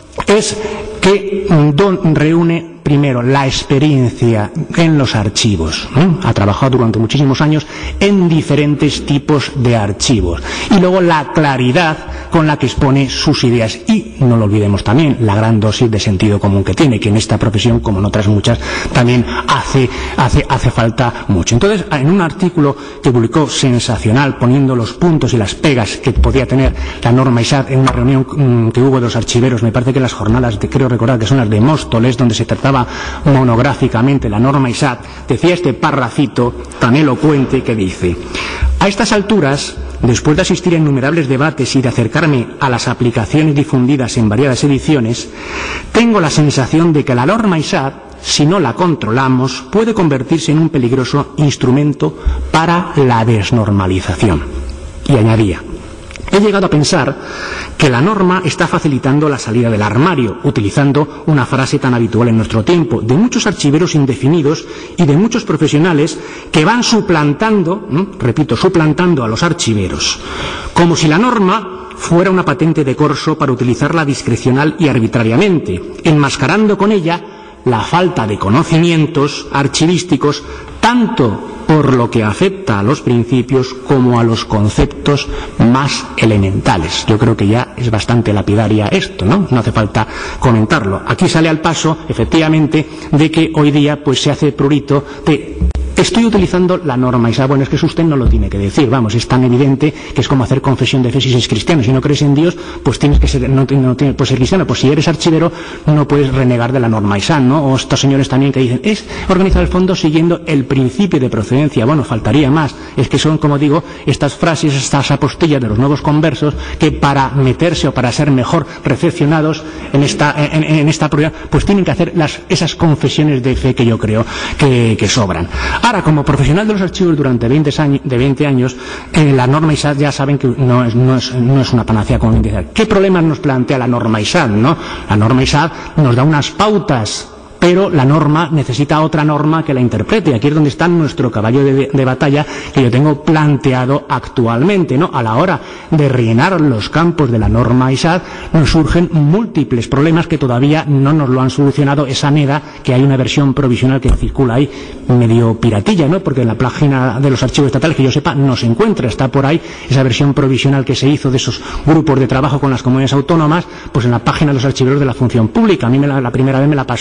es que Don reúne primero la experiencia en los archivos, ¿eh? Ha trabajado durante muchísimos años en diferentes tipos de archivos y luego la claridad con la que expone sus ideas y no lo olvidemos también la gran dosis de sentido común que tiene, que en esta profesión como en otras muchas también hace, hace, hace falta mucho. Entonces, en un artículo que publicó sensacional poniendo los puntos y las pegas que podía tener la norma I S A D en una reunión mmm, que hubo de los archiveros, me parece que las jornadas de, creo recordar que son las de Móstoles, donde se trataba monográficamente la norma I S A D, decía este parrafito tan elocuente que dice: a estas alturas, después de asistir a innumerables debates y de acercarme a las aplicaciones difundidas en variadas ediciones, tengo la sensación de que la norma I S A D, si no la controlamos, puede convertirse en un peligroso instrumento para la desnormalización. Y añadía: he llegado a pensar que la norma está facilitando la salida del armario, utilizando una frase tan habitual en nuestro tiempo, de muchos archiveros indefinidos y de muchos profesionales que van suplantando, ¿no? repito, suplantando a los archiveros, como si la norma fuera una patente de corso para utilizarla discrecional y arbitrariamente, enmascarando con ella la falta de conocimientos archivísticos tanto por lo que afecta a los principios como a los conceptos más elementales. Yo creo que ya es bastante lapidaria esto, ¿no? No hace falta comentarlo. Aquí sale al paso, efectivamente, de que hoy día pues se hace prurito de estoy utilizando la norma I S A D. Bueno, es que eso usted no lo tiene que decir, vamos, es tan evidente que es como hacer confesión de fe si es cristiano. Si no crees en Dios, pues tienes que ser, no, no tienes, pues ser cristiano. Pues si eres archivero, no puedes renegar de la norma I S A D, ¿no? O estos señores también que dicen, es organizar el fondo siguiendo el principio de procedencia. Bueno, faltaría más. Es que son, como digo, estas frases, estas apostillas de los nuevos conversos, que para meterse o para ser mejor recepcionados en esta, en, en esta prueba, pues tienen que hacer las, esas confesiones de fe que yo creo que, que sobran. Ahora, como profesional de los archivos durante veinte años, de veinte años, eh, la norma I S A D ya saben que no es, no es, no es una panacea como indicar. ¿Qué problemas nos plantea la norma I S A D, no? La norma I S A D nos da unas pautas, pero la norma necesita otra norma que la interprete. Y aquí es donde está nuestro caballo de, de batalla que yo tengo planteado actualmente, ¿no? A la hora de rellenar los campos de la norma I S A D nos surgen múltiples problemas que todavía no nos lo han solucionado esa NEDA, que hay una versión provisional que circula ahí medio piratilla, ¿no? Porque en la página de los archivos estatales, que yo sepa, no se encuentra. Está por ahí esa versión provisional que se hizo de esos grupos de trabajo con las comunidades autónomas, pues en la página de los archiveros de la función pública. A mí me la, la primera vez me la pasó Esperanza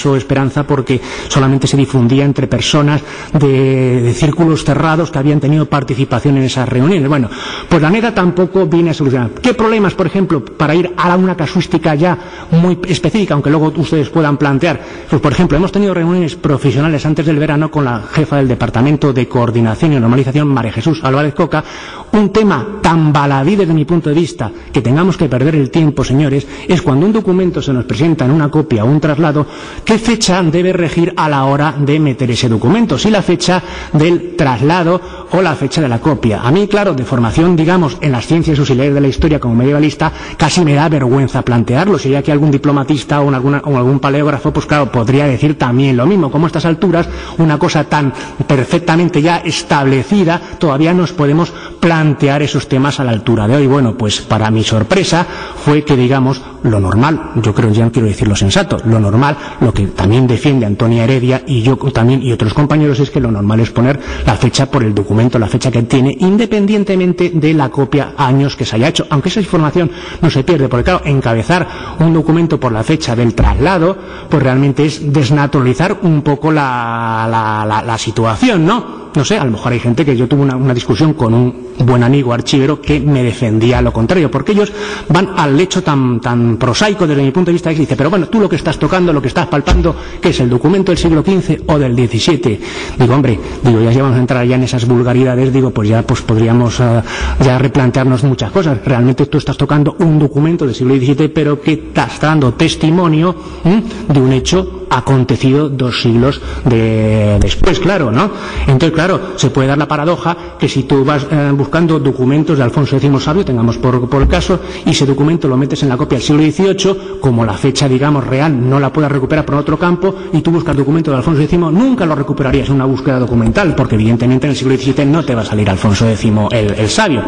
vergüenza porque solamente se difundía entre personas de, de círculos cerrados que habían tenido participación en esas reuniones. Bueno, pues la NEDA tampoco viene a solucionar. ¿Qué problemas, por ejemplo, para ir a una casuística ya muy específica, aunque luego ustedes puedan plantear? Pues, por ejemplo, hemos tenido reuniones profesionales antes del verano con la jefa del Departamento de Coordinación y Normalización, María Jesús Álvarez Coca. Un tema tan baladí desde mi punto de vista que tengamos que perder el tiempo, señores, es cuando un documento se nos presenta en una copia o un traslado, ¿qué fecha debe regir a la hora de meter ese documento? Si la fecha del traslado o la fecha de la copia. A mí, claro, de formación, digamos, en las ciencias auxiliares de la historia como medievalista, casi me da vergüenza plantearlo. Si ya que algún diplomatista o, en alguna, o algún paleógrafo, pues claro, podría decir también lo mismo. Como a estas alturas, una cosa tan perfectamente ya establecida, todavía nos podemos plantear esos temas a la altura de hoy. Bueno, pues para mi sorpresa fue que, digamos, lo normal, yo creo, ya no quiero decir lo sensato, lo normal, lo que también defiende Antonia Heredia y yo también y otros compañeros, es que lo normal es poner la fecha por el documento, la fecha que tiene, independientemente de la copia, años que se haya hecho, aunque esa información no se pierde, porque claro, encabezar un documento por la fecha del traslado, pues realmente es desnaturalizar un poco la, la, la, la situación, ¿no? No sé, a lo mejor hay gente que yo tuve una, una discusión con un buen amigo archivero que me defendía lo contrario, porque ellos van al hecho tan, tan prosaico desde mi punto de vista, que dice, pero bueno, tú lo que estás tocando, lo que estás palpando, ¿qué es el documento del siglo quince o del diecisiete? Digo, hombre, digo, ya vamos a entrar ya en esas vulgaridades, digo, pues ya pues podríamos uh, ya replantearnos muchas cosas. Realmente tú estás tocando un documento del siglo diecisiete, pero que estás dando testimonio ¿eh? de un hecho acontecido dos siglos de, después, claro, ¿no? Entonces, claro, se puede dar la paradoja que si tú vas eh, buscando documentos de Alfonso décimo Sabio, tengamos por, por el caso, y ese documento lo metes en la copia del siglo dieciocho, como la fecha, digamos, real no la puedes recuperar por otro campo, y tú buscas documento de Alfonso décimo, nunca lo recuperarías en una búsqueda documental, porque evidentemente en el siglo diecisiete no te va a salir Alfonso décimo el, el Sabio.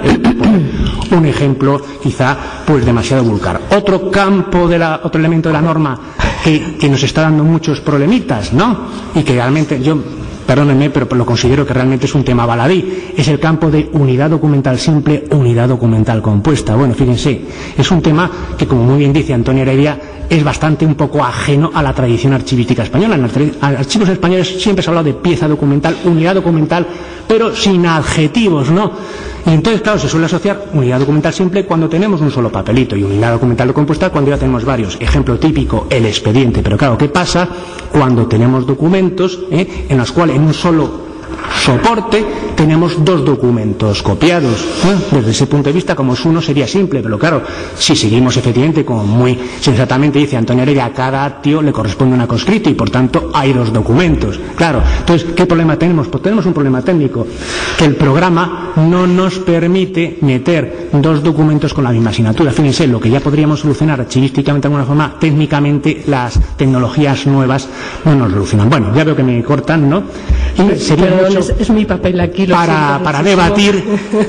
Un ejemplo quizá pues demasiado vulgar. Otro campo de la, otro elemento de la norma que, que nos está dando muchos problemitas, ¿no? Y que realmente yo, perdónenme, pero lo considero que realmente es un tema baladí, es el campo de unidad documental simple, unidad documental compuesta. Bueno, fíjense, es un tema que, como muy bien dice Antonia Heredia, es bastante un poco ajeno a la tradición archivística española. En los archivos españoles siempre se ha hablado de pieza documental, unidad documental, pero sin adjetivos, ¿no? Y entonces, claro, se suele asociar unidad documental simple cuando tenemos un solo papelito y unidad documental compuesta cuando ya tenemos varios. Ejemplo típico, el expediente. Pero claro, ¿qué pasa cuando tenemos documentos eh, en los cuales en un solo soporte tenemos dos documentos copiados? ¿eh? Desde ese punto de vista, como es uno, sería simple, pero claro, si seguimos efectivamente, como muy sensatamente dice Antonia Heredia, a cada actio le corresponde una conscripto y por tanto hay dos documentos. Claro, entonces, ¿qué problema tenemos? Pues tenemos un problema técnico, que el programa no nos permite meter dos documentos con la misma asignatura. Fíjense, lo que ya podríamos solucionar archivísticamente de alguna forma, técnicamente las tecnologías nuevas no nos solucionan. Bueno, ya veo que me cortan, ¿no? Y sería Perdón, es, es mi papel aquí, lo para, para debatir.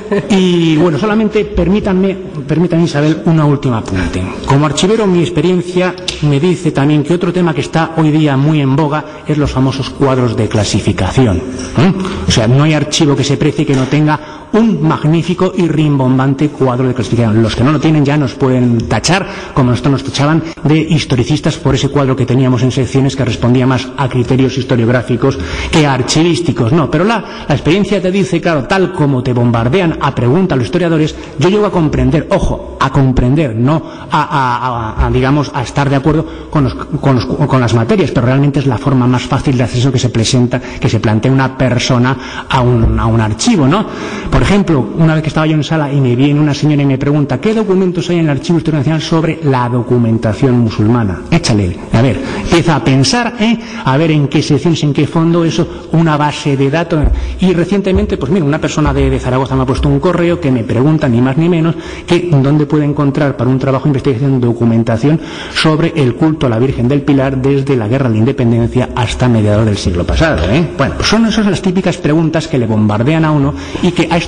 Y bueno, solamente permítanme, permítanme, Isabel, una última apunte. Como archivero, mi experiencia me dice también que otro tema que está hoy día muy en boga es los famosos cuadros de clasificación. ¿Eh? O sea, no hay archivo que se precie que no tenga un magnífico y rimbombante cuadro de clasificación. Los que no lo tienen ya nos pueden tachar, como nosotros nos tachaban, de historicistas por ese cuadro que teníamos en secciones que respondía más a criterios historiográficos que a archivísticos. No, pero la, la experiencia te dice, claro, tal como te bombardean a pregunta a los historiadores, yo llego a comprender, ojo, a comprender, no a, a, a, a digamos, a estar de acuerdo con, los, con, los, con las materias, pero realmente es la forma más fácil de acceso que se presenta, que se plantea una persona a un, a un archivo, ¿no? Por ejemplo, una vez que estaba yo en sala y me viene una señora y me pregunta ¿qué documentos hay en el Archivo Histórico Nacional sobre la documentación musulmana? Échale, a ver, empieza a pensar, ¿eh? a ver en qué secciones, en qué fondo, eso, una base de datos. Y recientemente, pues mira, una persona de, de Zaragoza me ha puesto un correo que me pregunta, ni más ni menos, que dónde puede encontrar para un trabajo de investigación documentación sobre el culto a la Virgen del Pilar desde la Guerra de la Independencia hasta mediados del siglo pasado. ¿eh? Bueno, pues son esas las típicas preguntas que le bombardean a uno y que a esto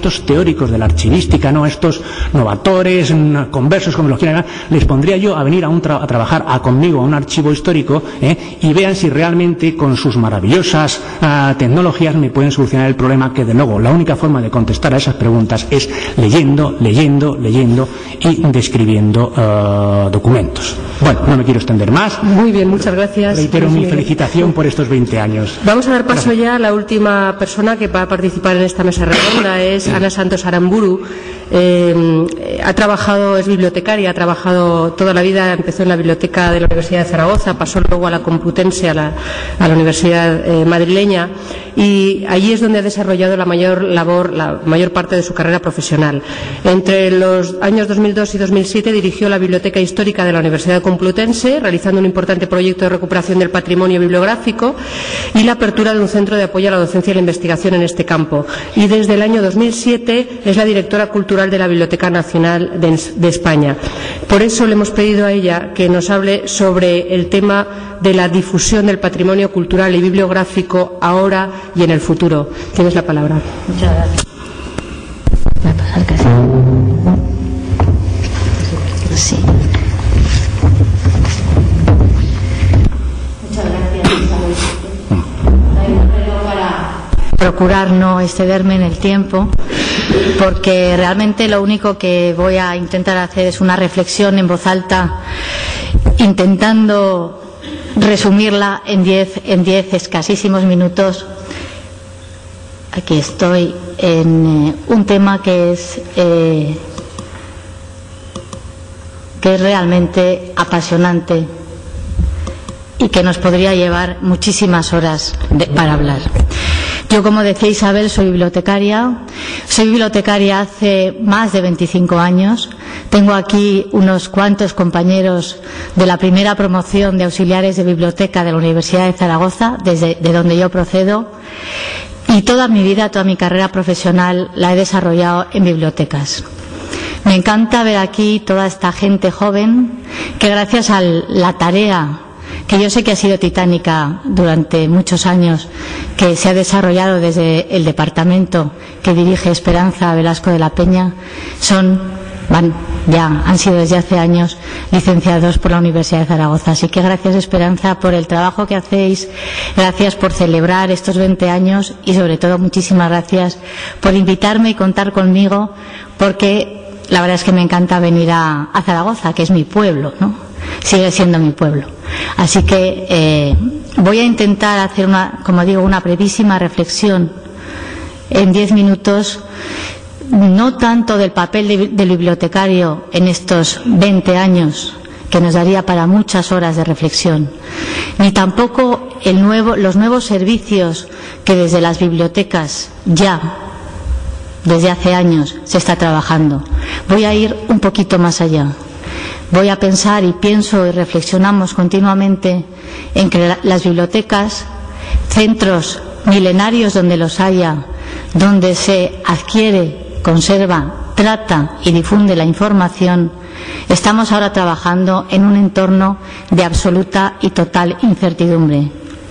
estos teóricos de la archivística, no estos novatores, conversos, como los quieran llamar, les pondría yo a venir a, un tra a trabajar a conmigo a un archivo histórico ¿eh? y vean si realmente con sus maravillosas uh, tecnologías me pueden solucionar el problema, que de luego la única forma de contestar a esas preguntas es leyendo, leyendo, leyendo y describiendo uh, documentos. Bueno, no me quiero extender más. Muy bien, muchas gracias. Reitero mi felicitación por estos veinte años. Vamos a dar paso gracias. ya a la última persona que va a participar en esta mesa redonda, es sí. Ana Santos Aramburu. Eh, ha trabajado, es bibliotecaria, ha trabajado toda la vida, empezó en la biblioteca de la Universidad de Zaragoza, pasó luego a la Complutense, a la, a la Universidad eh, madrileña, y allí es donde ha desarrollado la mayor labor, la mayor parte de su carrera profesional. Entre los años dos mil dos y dos mil siete dirigió la Biblioteca Histórica de la Universidad Complutense, realizando un importante proyecto de recuperación del patrimonio bibliográfico y la apertura de un centro de apoyo a la docencia y la investigación en este campo. Y desde el año dos mil siete es la directora cultural de la Biblioteca Nacional de, de España. Por eso le hemos pedido a ella que nos hable sobre el tema de la difusión del patrimonio cultural y bibliográfico ahora y en el futuro. Tienes la palabra. Muchas gracias. Voy a pasar casi. Sí. Muchas gracias, Isabel. Para procurar no excederme en el tiempo, porque realmente lo único que voy a intentar hacer es una reflexión en voz alta, intentando resumirla en diez, en diez escasísimos minutos. Aquí estoy en eh, un tema que es eh, que es realmente apasionante y que nos podría llevar muchísimas horas de, para hablar. Yo, como decía Isabel, soy bibliotecaria. Soy bibliotecaria hace más de veinticinco años. Tengo aquí unos cuantos compañeros de la primera promoción de auxiliares de biblioteca de la Universidad de Zaragoza, desde de donde yo procedo. Y toda mi vida, toda mi carrera profesional la he desarrollado en bibliotecas. Me encanta ver aquí toda esta gente joven que, gracias a la tarea que yo sé que ha sido titánica durante muchos años, que se ha desarrollado desde el departamento que dirige Esperanza Velasco de la Peña, son, van, ya han sido desde hace años licenciados por la Universidad de Zaragoza. Así que gracias, Esperanza, por el trabajo que hacéis, gracias por celebrar estos veinte años y, sobre todo, muchísimas gracias por invitarme y contar conmigo, porque la verdad es que me encanta venir a, a Zaragoza, que es mi pueblo, ¿no? Sigue siendo mi pueblo. Así que eh, voy a intentar hacer, una, como digo, una brevísima reflexión en diez minutos, no tanto del papel de, del bibliotecario en estos veinte años, que nos daría para muchas horas de reflexión, ni tampoco el nuevo, los nuevos servicios que desde las bibliotecas ya, desde hace años, se está trabajando. Voy a ir un poquito más allá. Voy a pensar y pienso y reflexionamos continuamente en que la, las bibliotecas, centros milenarios donde los haya, donde se adquiere, conserva, trata y difunde la información, estamos ahora trabajando en un entorno de absoluta y total incertidumbre.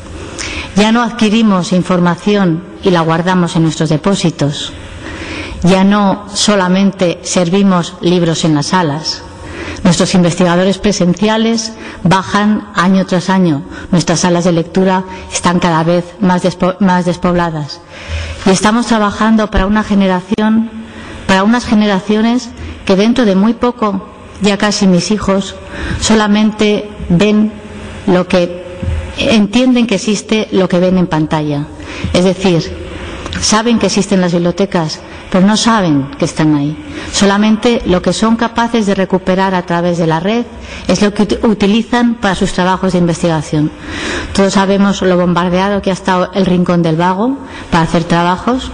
Ya no adquirimos información y la guardamos en nuestros depósitos. Ya no solamente servimos libros en las salas. Nuestros investigadores presenciales bajan año tras año. Nuestras salas de lectura están cada vez más, despo más despobladas. Y estamos trabajando para una generación, para unas generaciones que dentro de muy poco, ya casi mis hijos, solamente ven lo que entienden que existe, lo que ven en pantalla. Es decir, saben que existen las bibliotecas, pero no saben que están ahí. Solamente lo que son capaces de recuperar a través de la red es lo que utilizan para sus trabajos de investigación. Todos sabemos lo bombardeado que ha estado el Rincón del Vago para hacer trabajos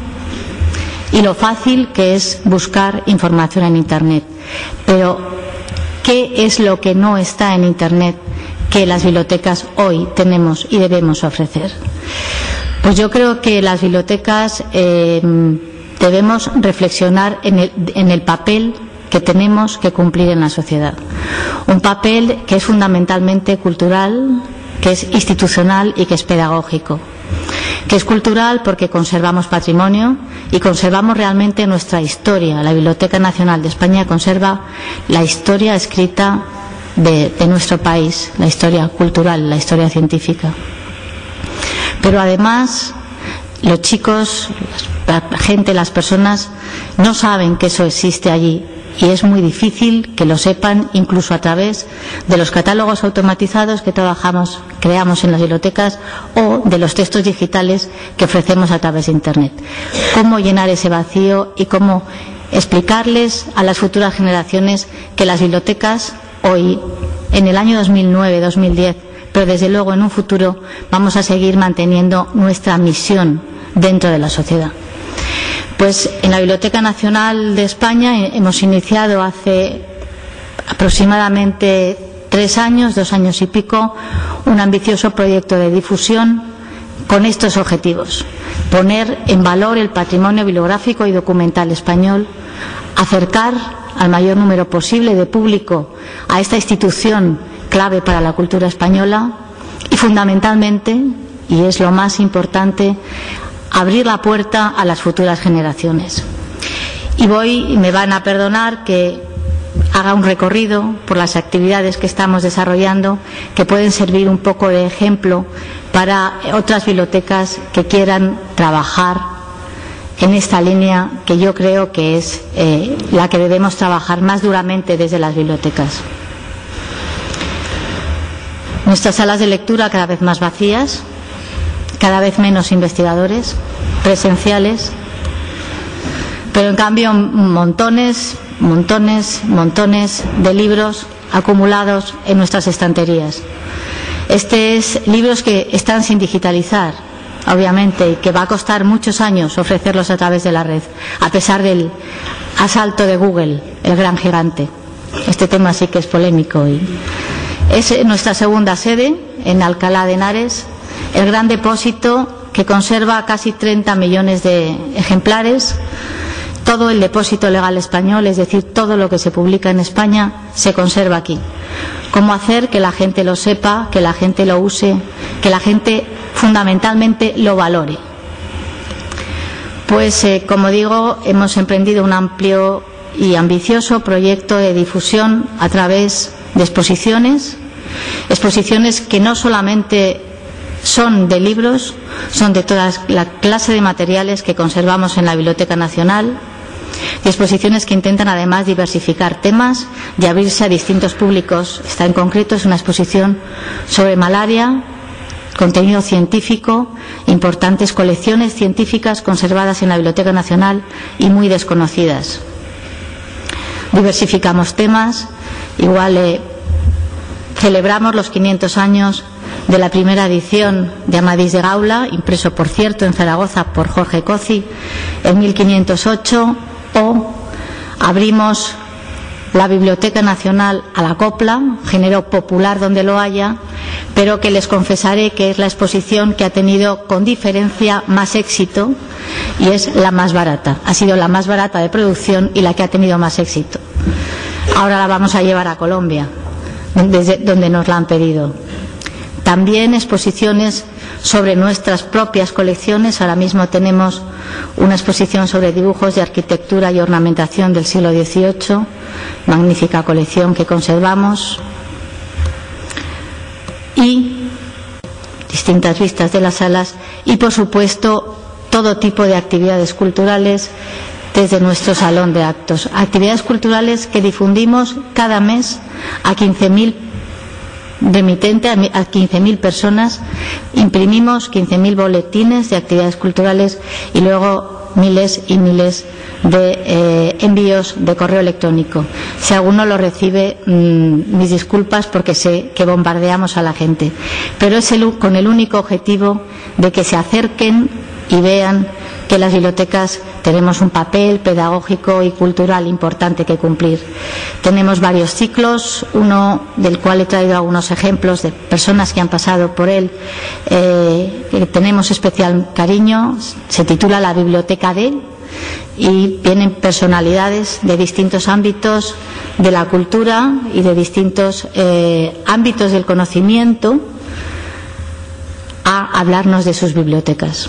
y lo fácil que es buscar información en Internet. Pero, ¿qué es lo que no está en Internet que las bibliotecas hoy tenemos y debemos ofrecer? Pues yo creo que las bibliotecas eh, debemos reflexionar en el, en el papel que tenemos que cumplir en la sociedad. Un papel que es fundamentalmente cultural, que es institucional y que es pedagógico. que es cultural porque conservamos patrimonio y conservamos realmente nuestra historia. La Biblioteca Nacional de España conserva la historia escrita de, de nuestro país, la historia cultural, la historia científica. Pero además, los chicos, la gente, las personas no saben que eso existe allí. Y es muy difícil que lo sepan, incluso a través de los catálogos automatizados que trabajamos, creamos en las bibliotecas, o de los textos digitales que ofrecemos a través de Internet. Cómo llenar ese vacío y cómo explicarles a las futuras generaciones que las bibliotecas hoy, en el año dos mil nueve dos mil diez, pero desde luego en un futuro, vamos a seguir manteniendo nuestra misión dentro de la sociedad. Pues en la Biblioteca Nacional de España hemos iniciado hace aproximadamente tres años, dos años y pico, un ambicioso proyecto de difusión con estos objetivos: poner en valor el patrimonio bibliográfico y documental español, acercar al mayor número posible de público a esta institución clave para la cultura española y, fundamentalmente, y es lo más importante, abrir la puerta a las futuras generaciones. Y voy, me van a perdonar que haga un recorrido por las actividades que estamos desarrollando, que pueden servir un poco de ejemplo para otras bibliotecas que quieran trabajar en esta línea, que yo creo que es eh, la que debemos trabajar más duramente desde las bibliotecas. Nuestras salas de lectura cada vez más vacías, cada vez menos investigadores presenciales, pero en cambio montones, montones, montones de libros acumulados en nuestras estanterías. Estos libros que están sin digitalizar, obviamente, y que va a costar muchos años ofrecerlos a través de la red, a pesar del asalto de Google, el gran gigante. Este tema sí que es polémico. Y es nuestra segunda sede, en Alcalá de Henares, el gran depósito que conserva casi treinta millones de ejemplares. Todo el depósito legal español, es decir, todo lo que se publica en España, se conserva aquí. ¿Cómo hacer que la gente lo sepa, que la gente lo use, que la gente fundamentalmente lo valore? Pues, eh, como digo, hemos emprendido un amplio y ambicioso proyecto de difusión a través de exposiciones, exposiciones que no solamente son de libros, son de toda la clase de materiales que conservamos en la Biblioteca Nacional, y exposiciones que intentan además diversificar temas y abrirse a distintos públicos. Esta en concreto es una exposición sobre malaria, contenido científico, importantes colecciones científicas conservadas en la Biblioteca Nacional y muy desconocidas. Diversificamos temas, igual eh, celebramos los quinientos años de la primera edición de Amadís de Gaula, impreso por cierto en Zaragoza por Jorge Cozzi en mil quinientos ocho, o abrimos la Biblioteca Nacional a la copla, género popular donde lo haya, pero que les confesaré que es la exposición que ha tenido con diferencia más éxito y es la más barata. Ha sido la más barata de producción y la que ha tenido más éxito. Ahora la vamos a llevar a Colombia, desde donde nos la han pedido. También exposiciones sobre nuestras propias colecciones. Ahora mismo tenemos una exposición sobre dibujos de arquitectura y ornamentación del siglo dieciocho, magnífica colección que conservamos, y distintas vistas de las salas y, por supuesto, todo tipo de actividades culturales desde nuestro salón de actos. Actividades culturales que difundimos cada mes a quince mil remitentes, a quince mil personas. Imprimimos quince mil boletines de actividades culturales y luego miles y miles de eh, envíos de correo electrónico. Si alguno lo recibe, mmm, mis disculpas, porque sé que bombardeamos a la gente, pero es el, con el único objetivo de que se acerquen y vean que las bibliotecas tenemos un papel pedagógico y cultural importante que cumplir. Tenemos varios ciclos, uno del cual he traído algunos ejemplos de personas que han pasado por él, eh, que tenemos especial cariño. Se titula La Biblioteca de, y vienen personalidades de distintos ámbitos de la cultura y de distintos eh, ámbitos del conocimiento a a hablarnos de sus bibliotecas.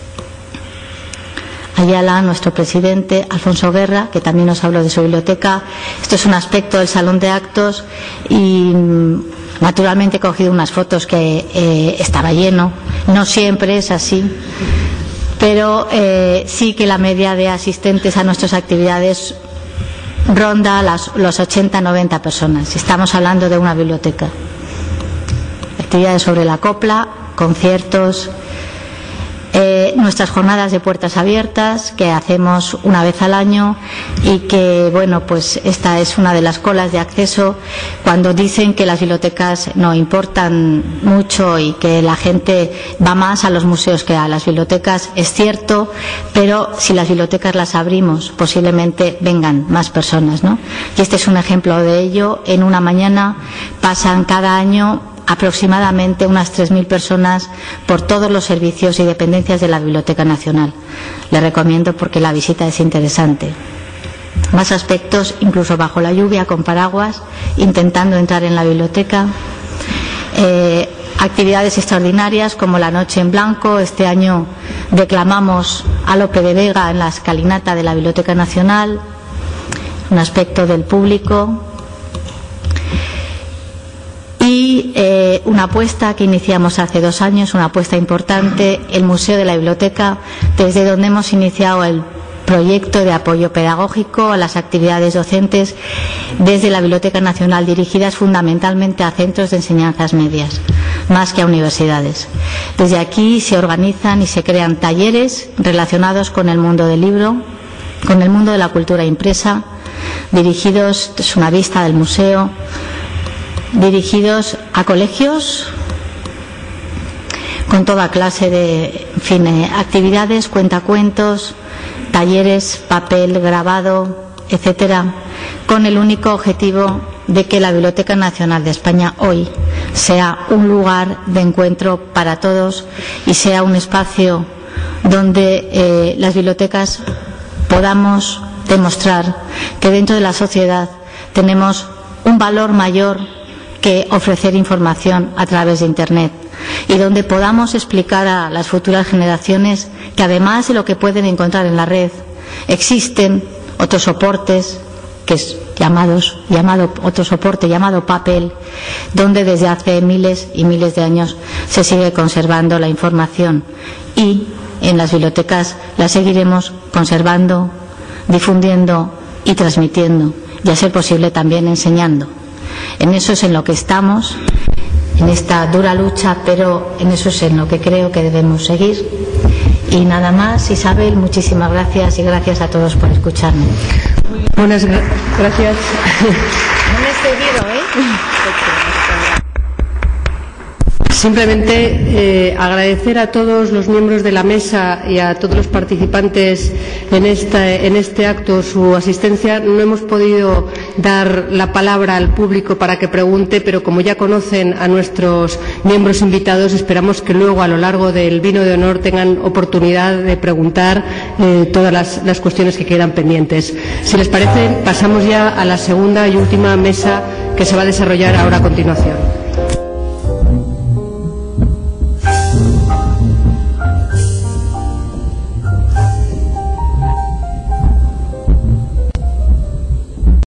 Ayala, nuestro presidente, Alfonso Guerra, que también nos habló de su biblioteca. Esto es un aspecto del salón de actos y naturalmente he cogido unas fotos que eh, estaba lleno. No siempre es así, pero eh, sí que la media de asistentes a nuestras actividades ronda las, los ochenta a noventa personas. Estamos hablando de una biblioteca. Actividades sobre la copla, conciertos, eh, nuestras jornadas de puertas abiertas que hacemos una vez al año y que, bueno, pues esta es una de las colas de acceso. Cuando dicen que las bibliotecas no importan mucho y que la gente va más a los museos que a las bibliotecas, es cierto, pero si las bibliotecas las abrimos, posiblemente vengan más personas, ¿no? Y este es un ejemplo de ello. En una mañana pasan cada año aproximadamente unas tres mil personas por todos los servicios y dependencias de la Biblioteca Nacional. Le recomiendo porque la visita es interesante. Más aspectos, incluso bajo la lluvia, con paraguas, intentando entrar en la biblioteca. Eh, actividades extraordinarias como la Noche en Blanco. Este año declamamos a Lope de Vega en la escalinata de la Biblioteca Nacional. Un aspecto del público. Y eh, una apuesta que iniciamos hace dos años, una apuesta importante, el Museo de la Biblioteca, desde donde hemos iniciado el proyecto de apoyo pedagógico a las actividades docentes desde la Biblioteca Nacional, dirigidas fundamentalmente a centros de enseñanzas medias, más que a universidades. Desde aquí se organizan y se crean talleres relacionados con el mundo del libro, con el mundo de la cultura impresa, dirigidos, es una vista del museo, dirigidos a colegios con toda clase de, en fin, eh, actividades, cuentacuentos, talleres, papel, grabado, etcétera, con el único objetivo de que la Biblioteca Nacional de España hoy sea un lugar de encuentro para todos y sea un espacio donde eh, las bibliotecas podamos demostrar que dentro de la sociedad tenemos un valor mayor que ofrecer información a través de Internet y donde podamos explicar a las futuras generaciones que además de lo que pueden encontrar en la red existen otros soportes que es llamados llamado otro soporte llamado papel, donde desde hace miles y miles de años se sigue conservando la información y en las bibliotecas la seguiremos conservando, difundiendo y transmitiendo y a ser posible también enseñando. En eso es en lo que estamos, en esta dura lucha, pero en eso es en lo que creo que debemos seguir. Y nada más, Isabel, muchísimas gracias y gracias a todos por escucharme. Buenas gra gracias. No me he seguido, ¿eh? Simplemente eh, agradecer a todos los miembros de la mesa y a todos los participantes en, esta, en este acto su asistencia. No hemos podido dar la palabra al público para que pregunte, pero como ya conocen a nuestros miembros invitados, esperamos que luego a lo largo del vino de honor tengan oportunidad de preguntar eh, todas las, las cuestiones que quedan pendientes. Si les parece, pasamos ya a la segunda y última mesa que se va a desarrollar ahora a continuación.